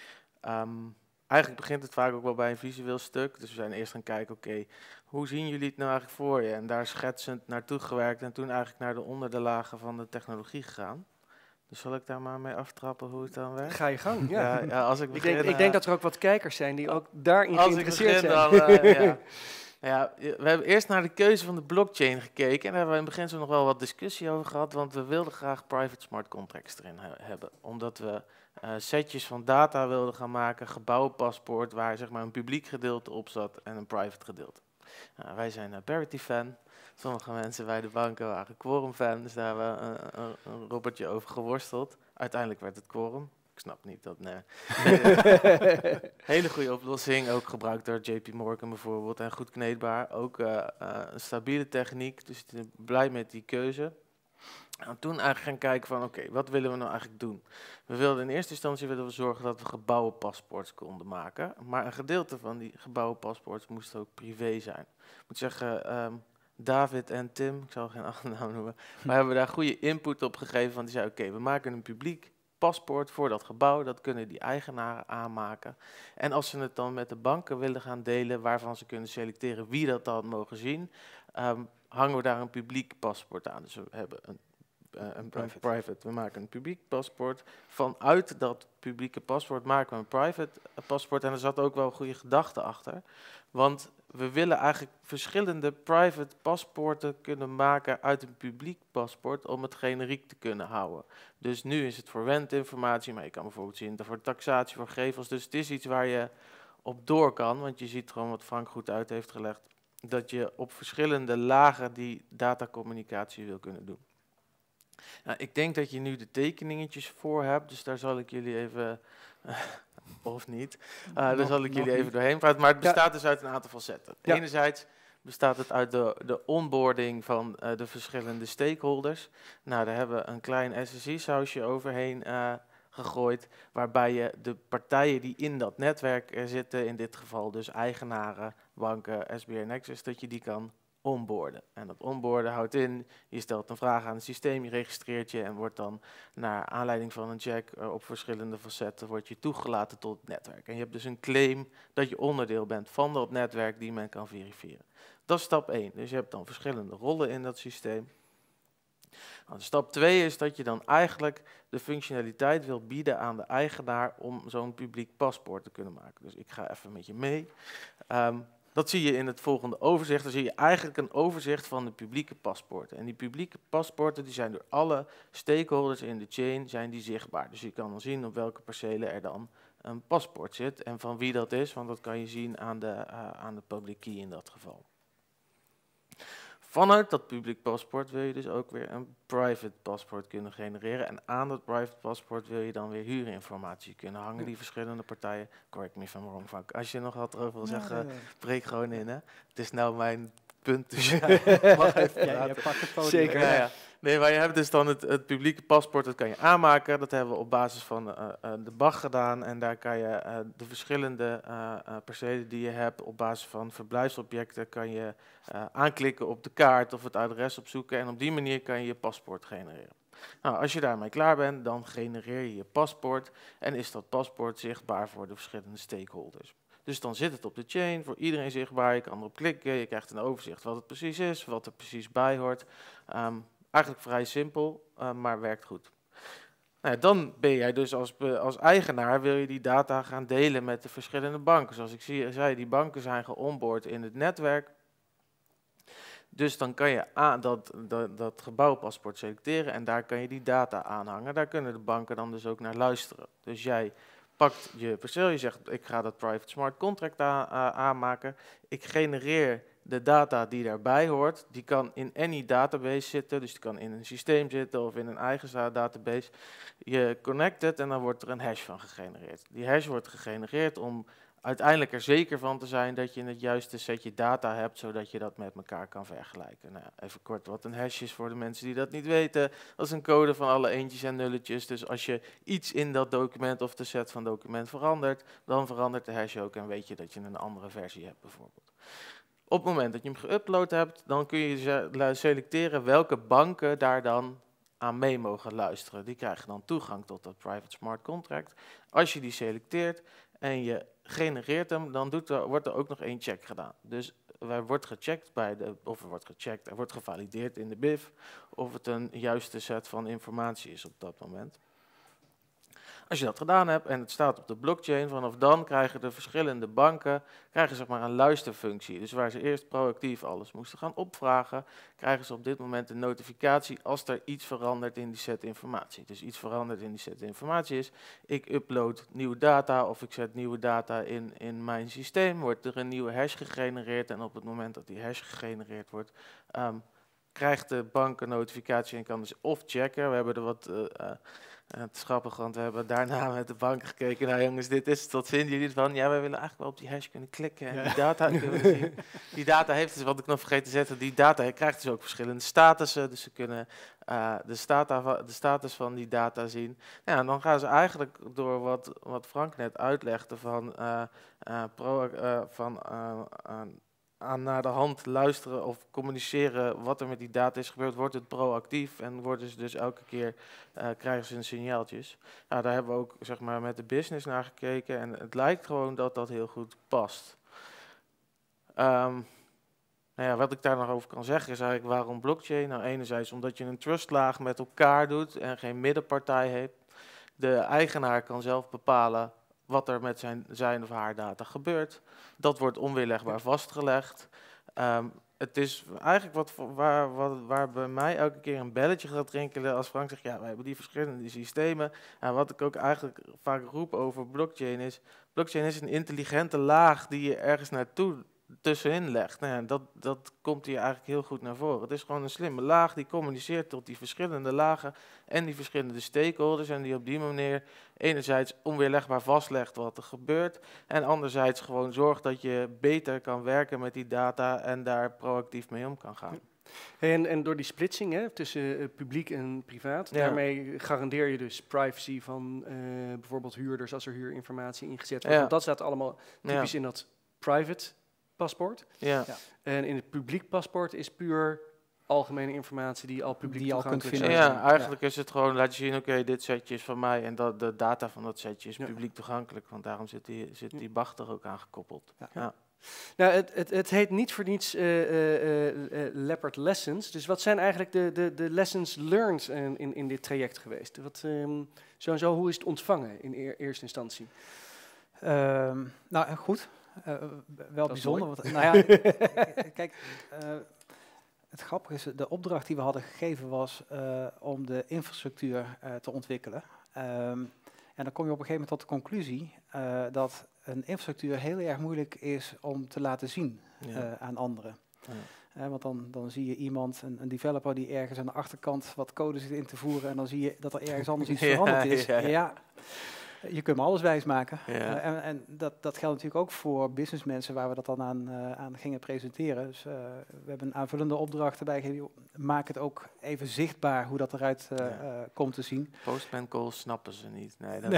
Um, eigenlijk begint het vaak ook wel bij een visueel stuk, dus we zijn eerst gaan kijken, oké, okay, hoe zien jullie het nou eigenlijk voor je? En daar schetsend naartoe gewerkt en toen eigenlijk naar de onder de lagen van de technologie gegaan. Dus zal ik daar maar mee aftrappen hoe het dan werkt? Ga je gang, ja. ja, ja als ik, begin, ik, denk, ik denk dat er ook wat kijkers zijn die ook daarin als geïnteresseerd ik begin, zijn. Dan, uh, ja. Ja, we hebben eerst naar de keuze van de blockchain gekeken en daar hebben we in het begin zo nog wel wat discussie over gehad, want we wilden graag private smart contracts erin he hebben, omdat we uh, setjes van data wilden gaan maken, gebouwenpaspoort, waar zeg maar een publiek gedeelte op zat en een private gedeelte. Uh, wij zijn een Parity fan, sommige mensen bij de banken waren Quorum fan, dus daar hebben we een, een, een robbertje over geworsteld. Uiteindelijk werd het Quorum. Ik snap niet dat, nee. Hele goede oplossing, ook gebruikt door J P Morgan bijvoorbeeld en goed kneedbaar. Ook uh, uh, een stabiele techniek, dus ik ben blij met die keuze. En toen eigenlijk gaan kijken van, oké, okay, wat willen we nou eigenlijk doen? We wilden in eerste instantie willen we zorgen dat we gebouwenpaspoorts konden maken. Maar een gedeelte van die gebouwenpaspoorts moest ook privé zijn. Ik moet zeggen, um, David en Tim, ik zal geen achternaam noemen, maar hebben daar goede input op gegeven. Want die zei, oké, okay, we maken een publiek paspoort voor dat gebouw, dat kunnen die eigenaren aanmaken. En als ze het dan met de banken willen gaan delen, waarvan ze kunnen selecteren wie dat dan mogen zien, um, hangen we daar een publiek paspoort aan. Dus we hebben een, uh, een, private. een private, we maken een publiek paspoort. Vanuit dat publieke paspoort maken we een private paspoort. En er zat ook wel een goede gedachte achter. Want we willen eigenlijk verschillende private paspoorten kunnen maken uit een publiek paspoort om het generiek te kunnen houden. Dus nu is het voor rentinformatie, maar je kan bijvoorbeeld zien dat voor taxatie, voor gevels. Dus het is iets waar je op door kan, want je ziet gewoon wat Frank goed uit heeft gelegd, dat je op verschillende lagen die datacommunicatie wil kunnen doen. Nou, ik denk dat je nu de tekeningetjes voor hebt, dus daar zal ik jullie even... Uh, of niet. Uh, daar zal ik jullie even niet. doorheen praten. Maar het bestaat ja. dus uit een aantal facetten. Ja. Enerzijds bestaat het uit de, de onboarding van uh, de verschillende stakeholders. Nou, daar hebben we een klein S S I-sausje overheen uh, gegooid, waarbij je de partijen die in dat netwerk uh, zitten, in dit geval dus eigenaren, banken, S B R Nexus, dat je die kan onboarden. En dat onboarden houdt in, je stelt een vraag aan het systeem, je registreert je en wordt dan naar aanleiding van een check uh, op verschillende facetten wordt je toegelaten tot het netwerk. En je hebt dus een claim dat je onderdeel bent van dat netwerk die men kan verifiëren. Dat is stap één. Dus je hebt dan verschillende rollen in dat systeem. Nou, stap twee is dat je dan eigenlijk de functionaliteit wil bieden aan de eigenaar om zo'n publiek paspoort te kunnen maken. Dus ik ga even met je mee. Um, Dat zie je in het volgende overzicht. Dan zie je eigenlijk een overzicht van de publieke paspoorten. En die publieke paspoorten die zijn door alle stakeholders in de chain zijn die zichtbaar. Dus je kan dan zien op welke percelen er dan een paspoort zit en van wie dat is. Want dat kan je zien aan de, uh, aan de public key in dat geval. Vanuit dat publiek paspoort wil je dus ook weer een private paspoort kunnen genereren. En aan dat private paspoort wil je dan weer huurinformatie kunnen hangen. Die verschillende partijen, correct me if I'm wrong, Frank. Als je nog wat erover wil zeggen, ja, ja, ja. breek gewoon in. Hè? Het is nou mijn punt, dus ja, mag even ja, je pakt het podium. Zeker, ja, ja. Nee, maar je hebt dus dan het, het publieke paspoort, dat kan je aanmaken. Dat hebben we op basis van uh, uh, de B A G gedaan. En daar kan je uh, de verschillende uh, uh, percelen die je hebt op basis van verblijfsobjecten kan je uh, aanklikken op de kaart of het adres opzoeken. En op die manier kan je je paspoort genereren. Nou, als je daarmee klaar bent, dan genereer je je paspoort en is dat paspoort zichtbaar voor de verschillende stakeholders. Dus dan zit het op de chain, voor iedereen zichtbaar. Je kan erop klikken, je krijgt een overzicht wat het precies is, wat er precies bij hoort. Um, eigenlijk vrij simpel, uh, maar werkt goed. Nou ja, dan ben jij dus als, als eigenaar, wil je die data gaan delen met de verschillende banken. Zoals ik zie, zei, die banken zijn geonboard in het netwerk. Dus dan kan je aan dat, dat, dat gebouwpaspoort selecteren en daar kan je die data aanhangen. Daar kunnen de banken dan dus ook naar luisteren. Dus jij pakt je perceel, je zegt ik ga dat private smart contract a- a- aanmaken. Ik genereer de data die daarbij hoort. Die kan in any database zitten, dus die kan in een systeem zitten of in een eigen database. Je connect het en dan wordt er een hash van gegenereerd. Die hash wordt gegenereerd om uiteindelijk er zeker van te zijn dat je het juiste setje data hebt, zodat je dat met elkaar kan vergelijken. Nou, even kort wat een hash is voor de mensen die dat niet weten. Dat is een code van alle eentjes en nulletjes. Dus als je iets in dat document of de set van document verandert, dan verandert de hash ook en weet je dat je een andere versie hebt bijvoorbeeld. Op het moment dat je hem geüpload hebt, dan kun je selecteren welke banken daar dan aan mee mogen luisteren. Die krijgen dan toegang tot dat private smart contract. Als je die selecteert en je genereert hem, dan doet er, wordt er ook nog één check gedaan. Dus er wordt gecheckt bij de, of er wordt gecheckt, er wordt gevalideerd in de B I F of het een juiste set van informatie is op dat moment. Als je dat gedaan hebt en het staat op de blockchain, vanaf dan krijgen de verschillende banken krijgen zeg maar een luisterfunctie. Dus waar ze eerst proactief alles moesten gaan opvragen, krijgen ze op dit moment een notificatie als er iets verandert in die set informatie. Dus iets verandert in die set informatie is, ik upload nieuwe data of ik zet nieuwe data in, in mijn systeem, wordt er een nieuwe hash gegenereerd en op het moment dat die hash gegenereerd wordt, um, krijgt de bank een notificatie en kan dus of checken. We hebben er wat... Uh, uh, Het is grappig, want we hebben daarna met de bank gekeken. Nou jongens, dit is het. Wat vinden jullie ervan? Ja, wij willen eigenlijk wel op die hash kunnen klikken en ja. die data kunnen zien. Die data heeft dus, wat ik nog vergeten te zetten, die data krijgt dus ook verschillende statussen. Dus ze kunnen uh, de, stata, de status van die data zien. Ja, en dan gaan ze eigenlijk door wat, wat Frank net uitlegde van, uh, uh, pro, uh, van uh, uh, aan naar de hand luisteren of communiceren wat er met die data is gebeurd, wordt het proactief en worden ze dus elke keer, uh, krijgen ze een signaaltjes. Nou, daar hebben we ook zeg maar, met de business naar gekeken en het lijkt gewoon dat dat heel goed past. Um, nou ja, wat ik daar nog over kan zeggen is eigenlijk waarom blockchain? Nou, enerzijds omdat je een trustlaag met elkaar doet en geen middenpartij heeft. De eigenaar kan zelf bepalen wat er met zijn, zijn of haar data gebeurt. Dat wordt onweerlegbaar vastgelegd. Um, het is eigenlijk wat, waar, wat, waar bij mij elke keer een belletje gaat rinkelen als Frank zegt, ja, we hebben die verschillende systemen. En wat ik ook eigenlijk vaak roep over blockchain is, blockchain is een intelligente laag die je ergens naartoe tussenin legt. Nou ja, dat, dat komt hier eigenlijk heel goed naar voren. Het is gewoon een slimme laag die communiceert tot die verschillende lagen en die verschillende stakeholders en die op die manier enerzijds onweerlegbaar vastlegt wat er gebeurt en anderzijds gewoon zorgt dat je beter kan werken met die data en daar proactief mee om kan gaan. En, en door die splitsing hè, tussen uh, publiek en privaat, Ja. daarmee garandeer je dus privacy van uh, bijvoorbeeld huurders als er huurinformatie ingezet wordt. Ja. Want dat staat allemaal typisch Ja. in dat private paspoort. Ja. Ja. En in het publiek paspoort is puur algemene informatie die al publiek Die je al kunt toegankelijk vinden. zijn. Ja, eigenlijk is het gewoon laat je zien, oké, okay, dit setje is van mij en dat, de data van dat setje is Ja. publiek toegankelijk, want daarom zit die, zit die Ja. B A G er ook aan gekoppeld. Ja. Ja. Nou, het, het, het heet niet voor niets uh, uh, uh, Leopard Lessons. Dus wat zijn eigenlijk de, de, de lessons learned in, in, in dit traject geweest? Wat, um, zo en zo, hoe is het ontvangen in eer, eerste instantie? Um, nou, goed. Uh, wel Dat bijzonder. is Want, nou ja, kijk, uh, het grappige is, de opdracht die we hadden gegeven was uh, om de infrastructuur uh, te ontwikkelen. Um, en dan kom je op een gegeven moment tot de conclusie uh, dat een infrastructuur heel erg moeilijk is om te laten zien Ja. uh, aan anderen. Ja. Uh, want dan, dan zie je iemand, een, een developer die ergens aan de achterkant wat code zit in te voeren en dan zie je dat er ergens anders iets Ja, veranderd is. ja, ja. Ja. Je kunt me alles wijsmaken. Ja. Uh, en en dat, dat geldt natuurlijk ook voor businessmensen waar we dat dan aan, uh, aan gingen presenteren. Dus uh, we hebben een aanvullende opdracht erbij gegeven. Joh, maak het ook even zichtbaar hoe dat eruit uh, Ja. uh, komt te zien. Postman calls snappen ze niet. Nee, dat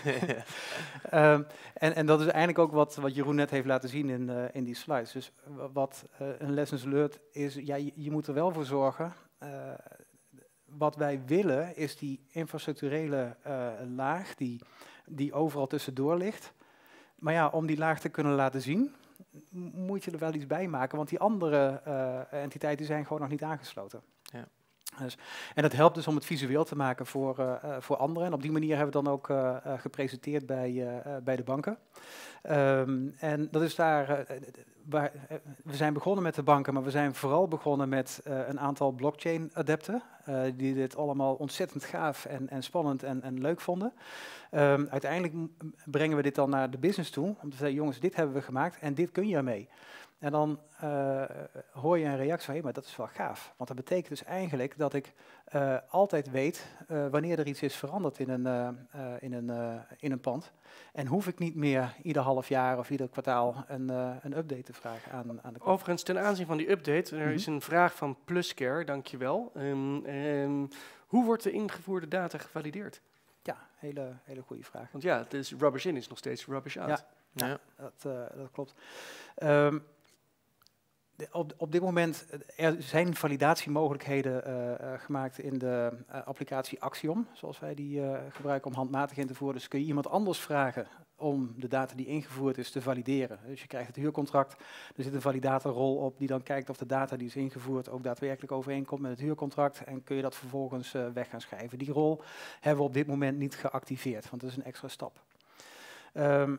um, en, en dat is eigenlijk ook wat, wat Jeroen net heeft laten zien in, uh, in die slides. Dus wat uh, een lessons learned is, ja, je, je moet er wel voor zorgen. Uh, wat wij willen is die infrastructurele uh, laag die, die overal tussendoor ligt. Maar ja, om die laag te kunnen laten zien, moet je er wel iets bij maken, want die andere uh, entiteiten zijn gewoon nog niet aangesloten. Ja. Dus, en dat helpt dus om het visueel te maken voor, uh, uh, voor anderen. En op die manier hebben we het dan ook uh, uh, gepresenteerd bij, uh, uh, bij de banken. Um, en dat is daar, uh, waar, uh, we zijn begonnen met de banken, maar we zijn vooral begonnen met uh, een aantal blockchain-adepten, uh, die dit allemaal ontzettend gaaf en, en spannend en, en leuk vonden. Um, uiteindelijk brengen we dit dan naar de business toe, om te zeggen, jongens, dit hebben we gemaakt en dit kun je ermee. En dan uh, hoor je een reactie van, hé, maar dat is wel gaaf. Want dat betekent dus eigenlijk dat ik uh, altijd weet uh, wanneer er iets is veranderd in een, uh, uh, in, een, uh, in een pand. En hoef ik niet meer ieder half jaar of ieder kwartaal een, uh, een update te vragen aan, aan de klant. Overigens, ten aanzien van die update, er Mm-hmm. is een vraag van Pluscare, dankjewel. Um, um, hoe wordt de ingevoerde data gevalideerd? Ja, hele, hele goede vraag. Want ja, dus rubbish in is nog steeds rubbish out. Ja. Ja. Ja, dat, uh, dat klopt. Um, de, op, op dit moment, er zijn validatiemogelijkheden uh, uh, gemaakt in de uh, applicatie Axiom, zoals wij die uh, gebruiken om handmatig in te voeren. Dus kun je iemand anders vragen om de data die ingevoerd is te valideren. Dus je krijgt het huurcontract, er zit een validatorrol op die dan kijkt of de data die is ingevoerd ook daadwerkelijk overeenkomt met het huurcontract en kun je dat vervolgens uh, weg gaan schrijven. Die rol hebben we op dit moment niet geactiveerd, want dat is een extra stap. Um,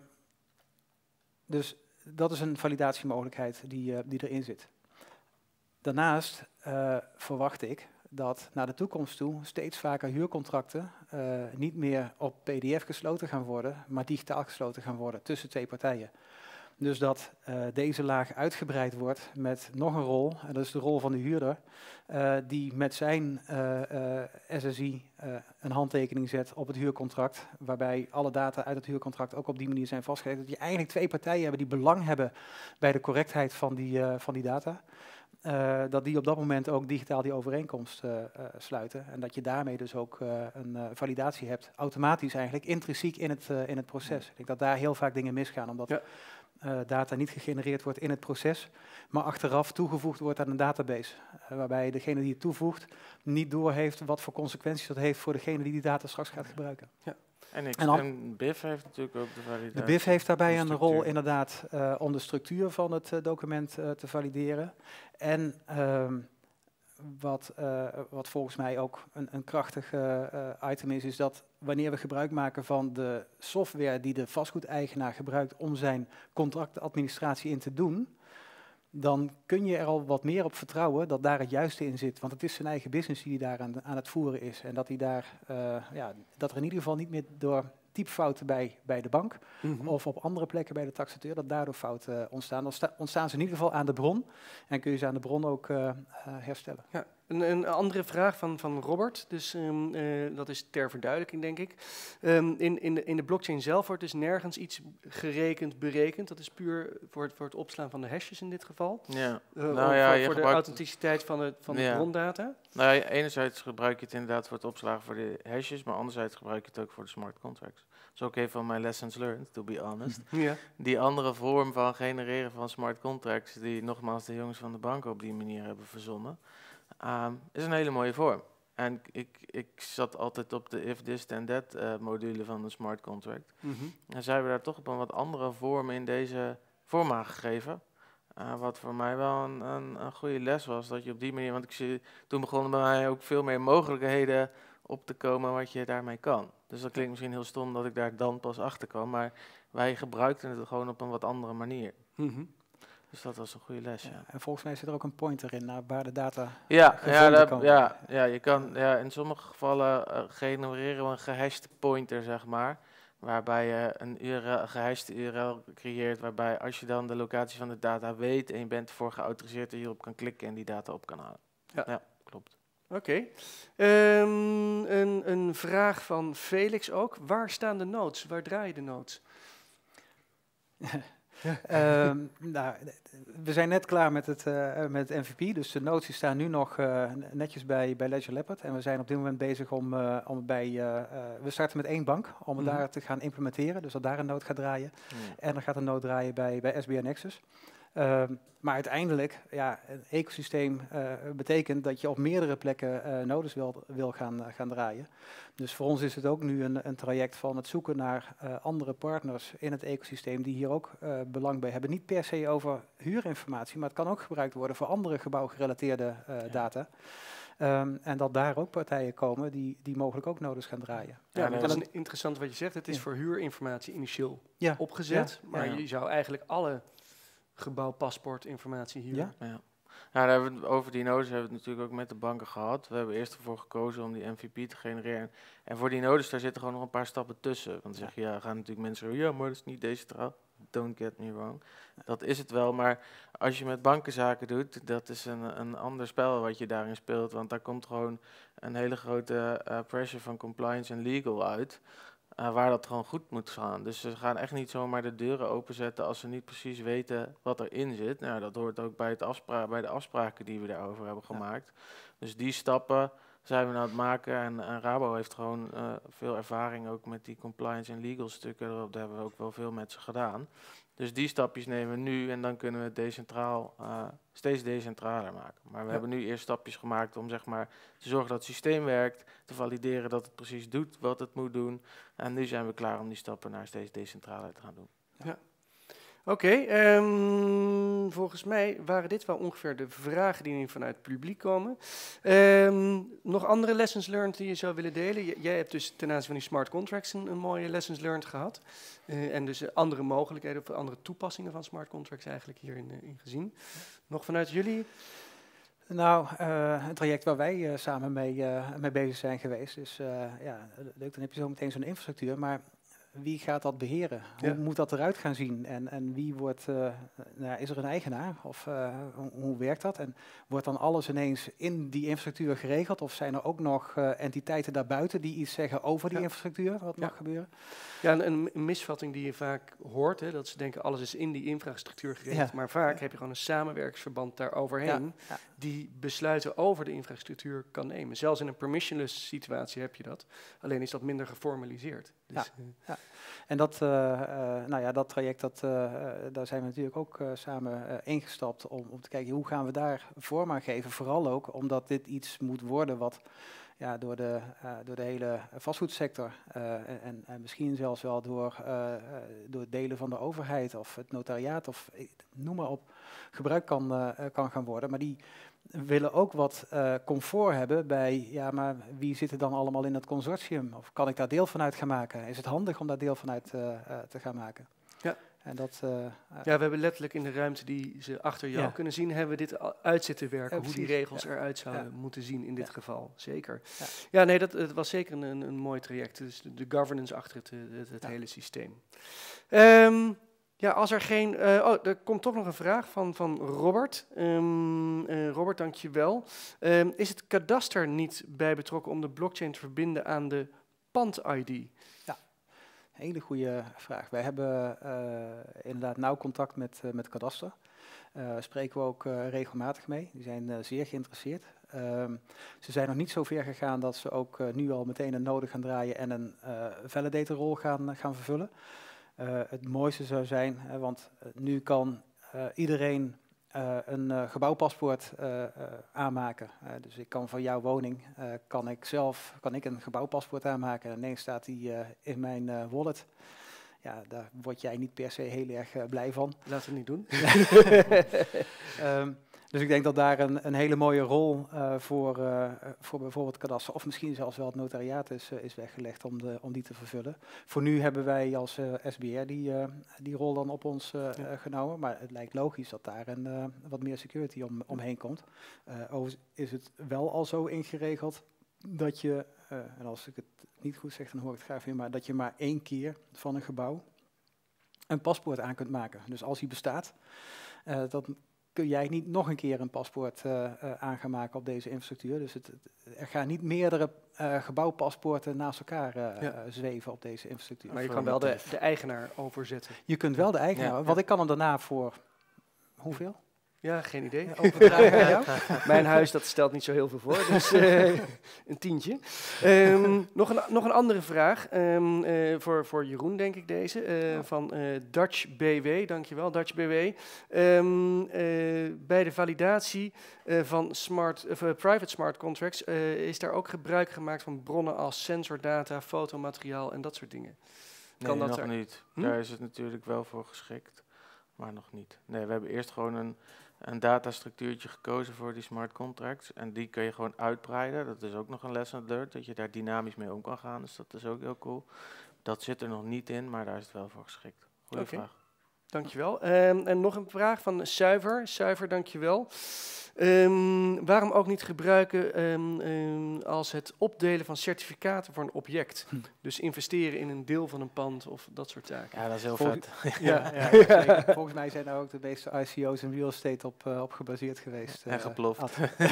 dus dat is een validatiemogelijkheid die, uh, die erin zit. Daarnaast uh, verwacht ik dat naar de toekomst toe steeds vaker huurcontracten uh, niet meer op P D F gesloten gaan worden, maar digitaal gesloten gaan worden tussen twee partijen. Dus dat uh, deze laag uitgebreid wordt met nog een rol, en dat is de rol van de huurder, uh, die met zijn uh, uh, S S I uh, een handtekening zet op het huurcontract, waarbij alle data uit het huurcontract ook op die manier zijn vastgelegd. Dat je eigenlijk twee partijen hebben die belang hebben bij de correctheid van die, uh, van die data. Uh, dat die op dat moment ook digitaal die overeenkomst uh, uh, sluiten. En dat je daarmee dus ook uh, een uh, validatie hebt, automatisch eigenlijk, intrinsiek in het, uh, in het proces. Ik denk dat daar heel vaak dingen misgaan, omdat... Ja. uh, data niet gegenereerd wordt in het proces, maar achteraf toegevoegd wordt aan een database. Uh, waarbij degene die het toevoegt niet doorheeft wat voor consequenties dat heeft voor degene die die data straks gaat gebruiken. Ja. En, ik, En al- en B I F heeft natuurlijk ook de validatie. De B I F heeft daarbij de een structuur. rol inderdaad uh, om de structuur van het uh, document uh, te valideren. En um, wat, uh, wat volgens mij ook een, een krachtig uh, uh, item is, is dat wanneer we gebruik maken van de software die de vastgoedeigenaar gebruikt om zijn contractadministratie in te doen, dan kun je er al wat meer op vertrouwen dat daar het juiste in zit. Want het is zijn eigen business die hij daar aan, aan het voeren is. En dat, hij daar, uh, ja, dat er in ieder geval niet meer door typfouten bij, bij de bank Mm-hmm. of op andere plekken bij de taxateur, dat daardoor fouten uh, ontstaan. Dan sta, ontstaan ze in ieder geval aan de bron en kun je ze aan de bron ook uh, uh, herstellen. Ja, een, een andere vraag van, van Robert, dus um, uh, dat is ter verduidelijking denk ik. Um, in, in, de, in de blockchain zelf wordt dus nergens iets gerekend, berekend. Dat is puur voor het, voor het opslaan van de hashes in dit geval. Ja. Uh, Nou of ja, voor, je voor de gebruikt- authenticiteit van, het, van Ja. de brondata. Nou ja, enerzijds gebruik je het inderdaad voor het opslagen voor de hashes, maar anderzijds gebruik je het ook voor de smart contracts. Dat is ook een van mijn lessons learned, to be honest. Ja. Die andere vorm van genereren van smart contracts, die nogmaals de jongens van de bank op die manier hebben verzonnen, um, is een hele mooie vorm. En ik, ik zat altijd op de if this then that uh, module van de smart contract. Mm-hmm. En zij hebben daar toch op een wat andere vorm in deze vorm aangegeven. Uh, wat voor mij wel een, een, een goede les was, dat je op die manier, want ik zie, toen begonnen bij mij ook veel meer mogelijkheden op te komen wat je daarmee kan. Dus dat klinkt misschien heel stom dat ik daar dan pas achter kwam, maar wij gebruikten het gewoon op een wat andere manier. Mm-hmm. Dus dat was een goede les, ja. Ja, en volgens mij zit er ook een pointer in naar waar de data... Ja, ja, gevonden dat, kan ja, worden. ja, je kan, ja, in sommige gevallen uh, genereren we een gehashed pointer, zeg maar. Waarbij je een, U R L, een gehashte U R L creëert, waarbij als je dan de locatie van de data weet en je bent ervoor geautoriseerd, dat je hierop kan klikken en die data op kan halen. Ja. Ja, klopt. Oké. Okay. Um, een, een vraag van Felix ook. Waar staan de nodes? Waar draai je de nodes? um, nou, we zijn net klaar met het, uh, met het M V P, dus de nodes die staan nu nog uh, netjes bij, bij Ledger Leopard. En we zijn op dit moment bezig om, uh, om bij, uh, uh, we starten met één bank, om het Mhm. daar te gaan implementeren, dus dat daar een node gaat draaien. Hmm. En dan gaat een node draaien bij, bij S B N Nexus. Um, maar uiteindelijk, ja, een ecosysteem uh, betekent dat je op meerdere plekken uh, nodes wil, wil gaan, uh, gaan draaien. Dus voor ons is het ook nu een, een traject van het zoeken naar uh, andere partners in het ecosysteem die hier ook uh, belang bij hebben. Niet per se over huurinformatie, maar het kan ook gebruikt worden voor andere gebouwgerelateerde uh, Ja. data. Um, en dat daar ook partijen komen die, die mogelijk ook nodes gaan draaien. Ja, Ja, maar dat dat is is interessant wat je zegt. Het is Ja. voor huurinformatie initieel Ja, opgezet, ja, maar ja. je zou eigenlijk alle gebouwpaspoortinformatie hier... Ja. Ja. Nou, daar hebben we het over die nodes hebben we het natuurlijk ook met de banken gehad. We hebben eerst ervoor gekozen om die M V P te genereren. En voor die nodes, daar zitten gewoon nog een paar stappen tussen. Want dan zeg je, ja, gaan natuurlijk mensen zeggen, ja, maar dat is niet decentraal. Don't get me wrong. Dat is het wel, maar als je met bankenzaken doet, dat is een, een ander spel wat je daarin speelt. Want daar komt gewoon een hele grote uh, pressure van compliance en legal uit. Uh, waar dat gewoon goed moet gaan. Dus ze gaan echt niet zomaar de deuren openzetten als ze niet precies weten wat erin zit. Nou, dat hoort ook bij, het afspra- bij de afspraken die we daarover hebben Ja. gemaakt. Dus die stappen zijn we aan het maken. En, en Rabo heeft gewoon uh, veel ervaring ook met die compliance en legal stukken. Daar hebben we ook wel veel met ze gedaan. Dus die stapjes nemen we nu en dan kunnen we het decentraal, uh, steeds decentraler maken. Maar we Ja. hebben nu eerst stapjes gemaakt om zeg maar, te zorgen dat het systeem werkt, te valideren dat het precies doet wat het moet doen. En nu zijn we klaar om die stappen naar steeds decentraler te gaan doen. Oké, okay, um, volgens mij waren dit wel ongeveer de vragen die nu vanuit het publiek komen. Um, nog andere lessons learned die je zou willen delen? J- jij hebt dus ten aanzien van die smart contracts een, een mooie lessons learned gehad. Uh, en dus uh, andere mogelijkheden of andere toepassingen van smart contracts eigenlijk hierin uh, in gezien. Nog vanuit jullie? Nou, uh, een traject waar wij uh, samen mee, uh, mee bezig zijn geweest. Dus uh, ja, leuk, dan heb je zo meteen zo'n infrastructuur. Maar wie gaat dat beheren? Ja. Hoe moet dat eruit gaan zien? En, en wie wordt, uh, nou, is er een eigenaar? Of uh, hoe, hoe werkt dat? En wordt dan alles ineens in die infrastructuur geregeld? Of zijn er ook nog uh, entiteiten daarbuiten die iets zeggen over die Ja. infrastructuur? Wat Ja. mag gebeuren? Ja, een, een misvatting die je vaak hoort, hè, dat ze denken alles is in die infrastructuur geregeld. Ja. Maar vaak heb je gewoon een samenwerkingsverband daaroverheen Ja. Ja. die besluiten over de infrastructuur kan nemen. Zelfs in een permissionless situatie heb je dat. Alleen is dat minder geformaliseerd. Dus, Ja. uh, Ja. En dat, uh, uh, nou ja, dat traject, dat, uh, uh, daar zijn we natuurlijk ook uh, samen uh, ingestapt om, om te kijken hoe gaan we daar vorm aan geven. Vooral ook omdat dit iets moet worden wat ja, door, de, uh, door de hele vastgoedsector uh, en, en misschien zelfs wel door, uh, uh, door delen van de overheid of het notariaat of noem maar op, gebruik kan, uh, kan gaan worden. Maar die willen ook wat uh, comfort hebben bij, ja, maar wie zit er dan allemaal in het consortium? Of kan ik daar deel van uit gaan maken? Is het handig om daar deel van uit uh, uh, te gaan maken? Ja. En dat, uh, uh, ja, we hebben letterlijk in de ruimte die ze achter jou ja. kunnen zien, hebben we dit al uit zitten werken, Ja, hoe die regels ja. eruit zouden ja. moeten zien in dit ja. geval. Zeker. Ja, ja nee, dat het was zeker een, een mooi traject. Dus de, de governance achter het, het, het ja. hele systeem. Um, Ja, als er geen... Uh, oh, er komt toch nog een vraag van, van Robert. Um, uh, Robert, dank je wel. Um, is het kadaster niet bij betrokken om de blockchain te verbinden aan de pand-I D? Ja, hele goede vraag. Wij hebben uh, inderdaad nauw contact met, uh, met kadaster. Uh, spreken we ook uh, regelmatig mee. Die zijn uh, zeer geïnteresseerd. Um, ze zijn nog niet zo ver gegaan dat ze ook uh, nu al meteen een node gaan draaien en een uh, validatorrol gaan, gaan vervullen. Uh, het mooiste zou zijn, uh, want uh, nu kan uh, iedereen uh, een uh, gebouwpaspoort uh, uh, aanmaken. Uh, dus ik kan van jouw woning, uh, kan ik zelf kan ik een gebouwpaspoort aanmaken. En ineens staat die uh, in mijn uh, wallet. Ja, daar word jij niet per se heel erg uh, blij van. Laten we het niet doen. um, Dus ik denk dat daar een, een hele mooie rol uh, voor, uh, voor bijvoorbeeld kadaster, of misschien zelfs wel het notariaat is, uh, is weggelegd om, de, om die te vervullen. Voor nu hebben wij als uh, S B R die, uh, die rol dan op ons uh, ja. uh, genomen, maar het lijkt logisch dat daar een, uh, wat meer security om, omheen komt. Uh, overigens is het wel al zo ingeregeld dat je, uh, en als ik het niet goed zeg dan hoor ik het graag weer, maar dat je maar één keer van een gebouw een paspoort aan kunt maken. Dus als die bestaat, uh, dat kun jij niet nog een keer een paspoort uh, uh, aan gaan maken op deze infrastructuur. Dus het, het, er gaan niet meerdere uh, gebouwpaspoorten naast elkaar uh, ja. uh, zweven op deze infrastructuur. Maar je kan wel de, de eigenaar overzetten. Je kunt wel de eigenaar, ja. want ik kan hem daarna voor hoeveel? Ja, geen idee. Ja, overdragen aan jou? Mijn huis, dat stelt niet zo heel veel voor, dus uh, een tientje. Um, nog, een, nog een andere vraag, um, uh, voor, voor Jeroen denk ik deze, uh, ja. van uh, Dutch B W, dankjewel Dutch B W. Um, uh, bij de validatie uh, van smart, uh, private smart contracts uh, is daar ook gebruik gemaakt van bronnen als sensordata, fotomateriaal en dat soort dingen. Kan nee, dat nog er? niet. Hm? Daar is het natuurlijk wel voor geschikt, maar nog niet. Nee, we hebben eerst gewoon een... een datastructuurtje gekozen voor die smart contracts. En die kun je gewoon uitbreiden. Dat is ook nog een lesson learned, dat je daar dynamisch mee om kan gaan. Dus dat is ook heel cool. Dat zit er nog niet in, maar daar is het wel voor geschikt. Goeie okay. vraag. Dankjewel. Um, en nog een vraag van Suiver. Suiver, dankjewel. Um, waarom ook niet gebruiken um, um, als het opdelen van certificaten voor een object? Hm. Dus investeren in een deel van een pand of dat soort zaken. Ja, dat is heel Volgens, vet. ja, ja, ja, volgens mij zijn daar ook de meeste I C O's en real estate op, uh, op gebaseerd geweest. En uh, geploft. nee,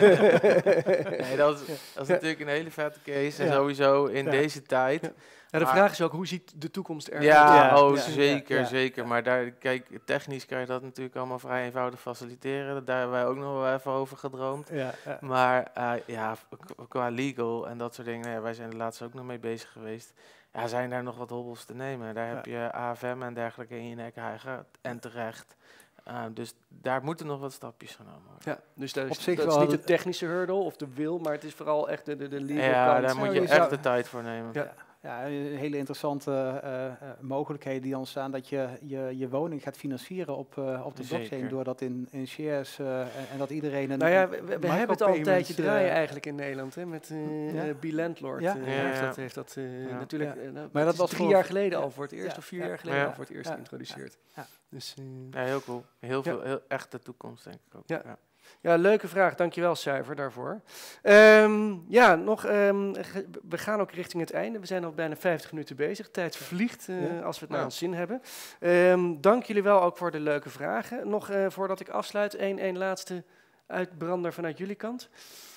dat is, dat is ja. natuurlijk een hele vette case. En ja. sowieso in ja. deze tijd... Ja. Ja, de maar, vraag is ook, hoe ziet de toekomst eruit? Ja, ja, oh, ja, zeker, ja, ja, zeker. ja. Maar daar, kijk, technisch kan je dat natuurlijk allemaal vrij eenvoudig faciliteren. Daar hebben wij ook nog wel even over gedroomd. Ja, ja. Maar uh, ja, qua legal en dat soort dingen, nou ja, wij zijn er laatst ook nog mee bezig geweest. Ja, zijn daar nog wat hobbels te nemen. Daar ja. heb je A F M en dergelijke in je nek hijgen en terecht. Uh, dus daar moeten nog wat stapjes genomen worden. Ja, dus dat is, dat is niet de technische hurdle of de wil, maar het is vooral echt de, de, de legal ja, kant. daar moet je, je echt de tijd voor nemen. Ja. Ja, hele interessante uh, uh, mogelijkheden die ontstaan dat je je, je woning gaat financieren op, uh, op de blockchain. Zeker. Door dat in, in shares uh, en, en dat iedereen een... Nou ja, we, we, we hebben het al een tijdje uh, draaien eigenlijk in Nederland, hè, met uh, ja? uh, B-Landlord. Ja? Uh, ja, heeft ja. dat, heeft dat uh, ja. natuurlijk uh, nou, maar dat was drie voor, jaar geleden ja. al voor het eerst, ja. of vier ja. jaar geleden ja. al voor het eerst ja. geïntroduceerd. Ja. Ja. Dus, uh, ja, heel cool. Heel veel, ja. heel, echt de toekomst denk ik ook. Ja. Ja. Ja, leuke vraag. Dankjewel, Suiver, daarvoor. Um, ja, nog, um, we gaan ook richting het einde. We zijn al bijna vijftig minuten bezig. Tijd vliegt, uh, ja. als we het naar ja. ons zin hebben. Um, dank jullie wel ook voor de leuke vragen. Nog uh, voordat ik afsluit, één, één laatste uitbrander vanuit jullie kant.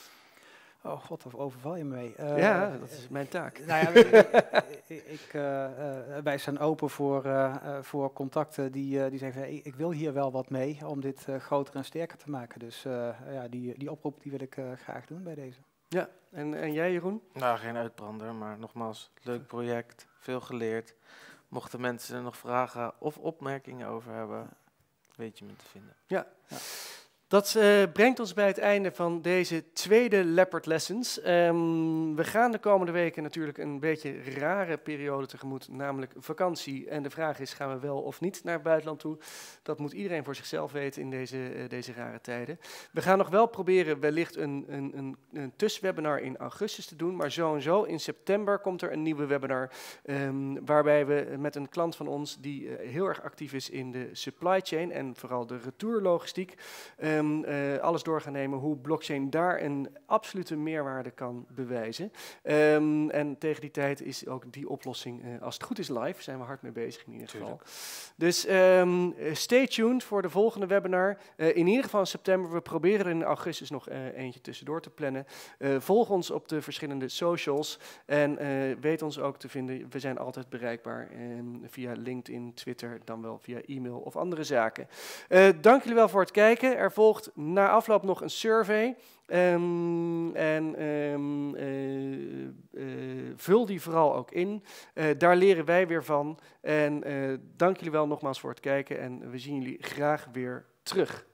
Oh god, of overval je me mee? Uh, ja, dat is mijn taak. Nou ja, ik, ik, uh, uh, wij zijn open voor, uh, uh, voor contacten die, uh, die zeggen, hey, ik wil hier wel wat mee om dit uh, groter en sterker te maken. Dus uh, ja, die, die oproep die wil ik uh, graag doen bij deze. Ja, En, en jij, Jeroen? Nou, geen uitbrander, maar nogmaals, leuk project, veel geleerd. Mochten mensen er nog vragen of opmerkingen over hebben, weet je me te vinden. Ja. ja. Dat uh, brengt ons bij het einde van deze tweede Leopard Lessons. Um, we gaan de komende weken natuurlijk een beetje rare periode tegemoet, namelijk vakantie. En de vraag is, gaan we wel of niet naar het buitenland toe? Dat moet iedereen voor zichzelf weten in deze, uh, deze rare tijden. We gaan nog wel proberen wellicht een, een, een, een tussenwebinar in augustus te doen, maar zo en zo in september komt er een nieuwe webinar, um, waarbij we met een klant van ons die uh, heel erg actief is in de supply chain en vooral de retourlogistiek, um, Um, uh, alles door gaan nemen hoe blockchain daar een absolute meerwaarde kan bewijzen. Um, en tegen die tijd is ook die oplossing, uh, als het goed is live, zijn we hard mee bezig in ieder geval. Tuurlijk. Dus um, stay tuned voor de volgende webinar. Uh, in ieder geval in september, we proberen er in augustus nog uh, eentje tussendoor te plannen. Uh, volg ons op de verschillende socials en uh, weet ons ook te vinden. We zijn altijd bereikbaar um, via LinkedIn, Twitter, dan wel via e-mail of andere zaken. Uh, dank jullie wel voor het kijken. Er volgt na afloop nog een survey. Um, en um, uh, uh, vul die vooral ook in. Uh, daar leren wij weer van. En uh, dank jullie wel nogmaals voor het kijken. En we zien jullie graag weer terug.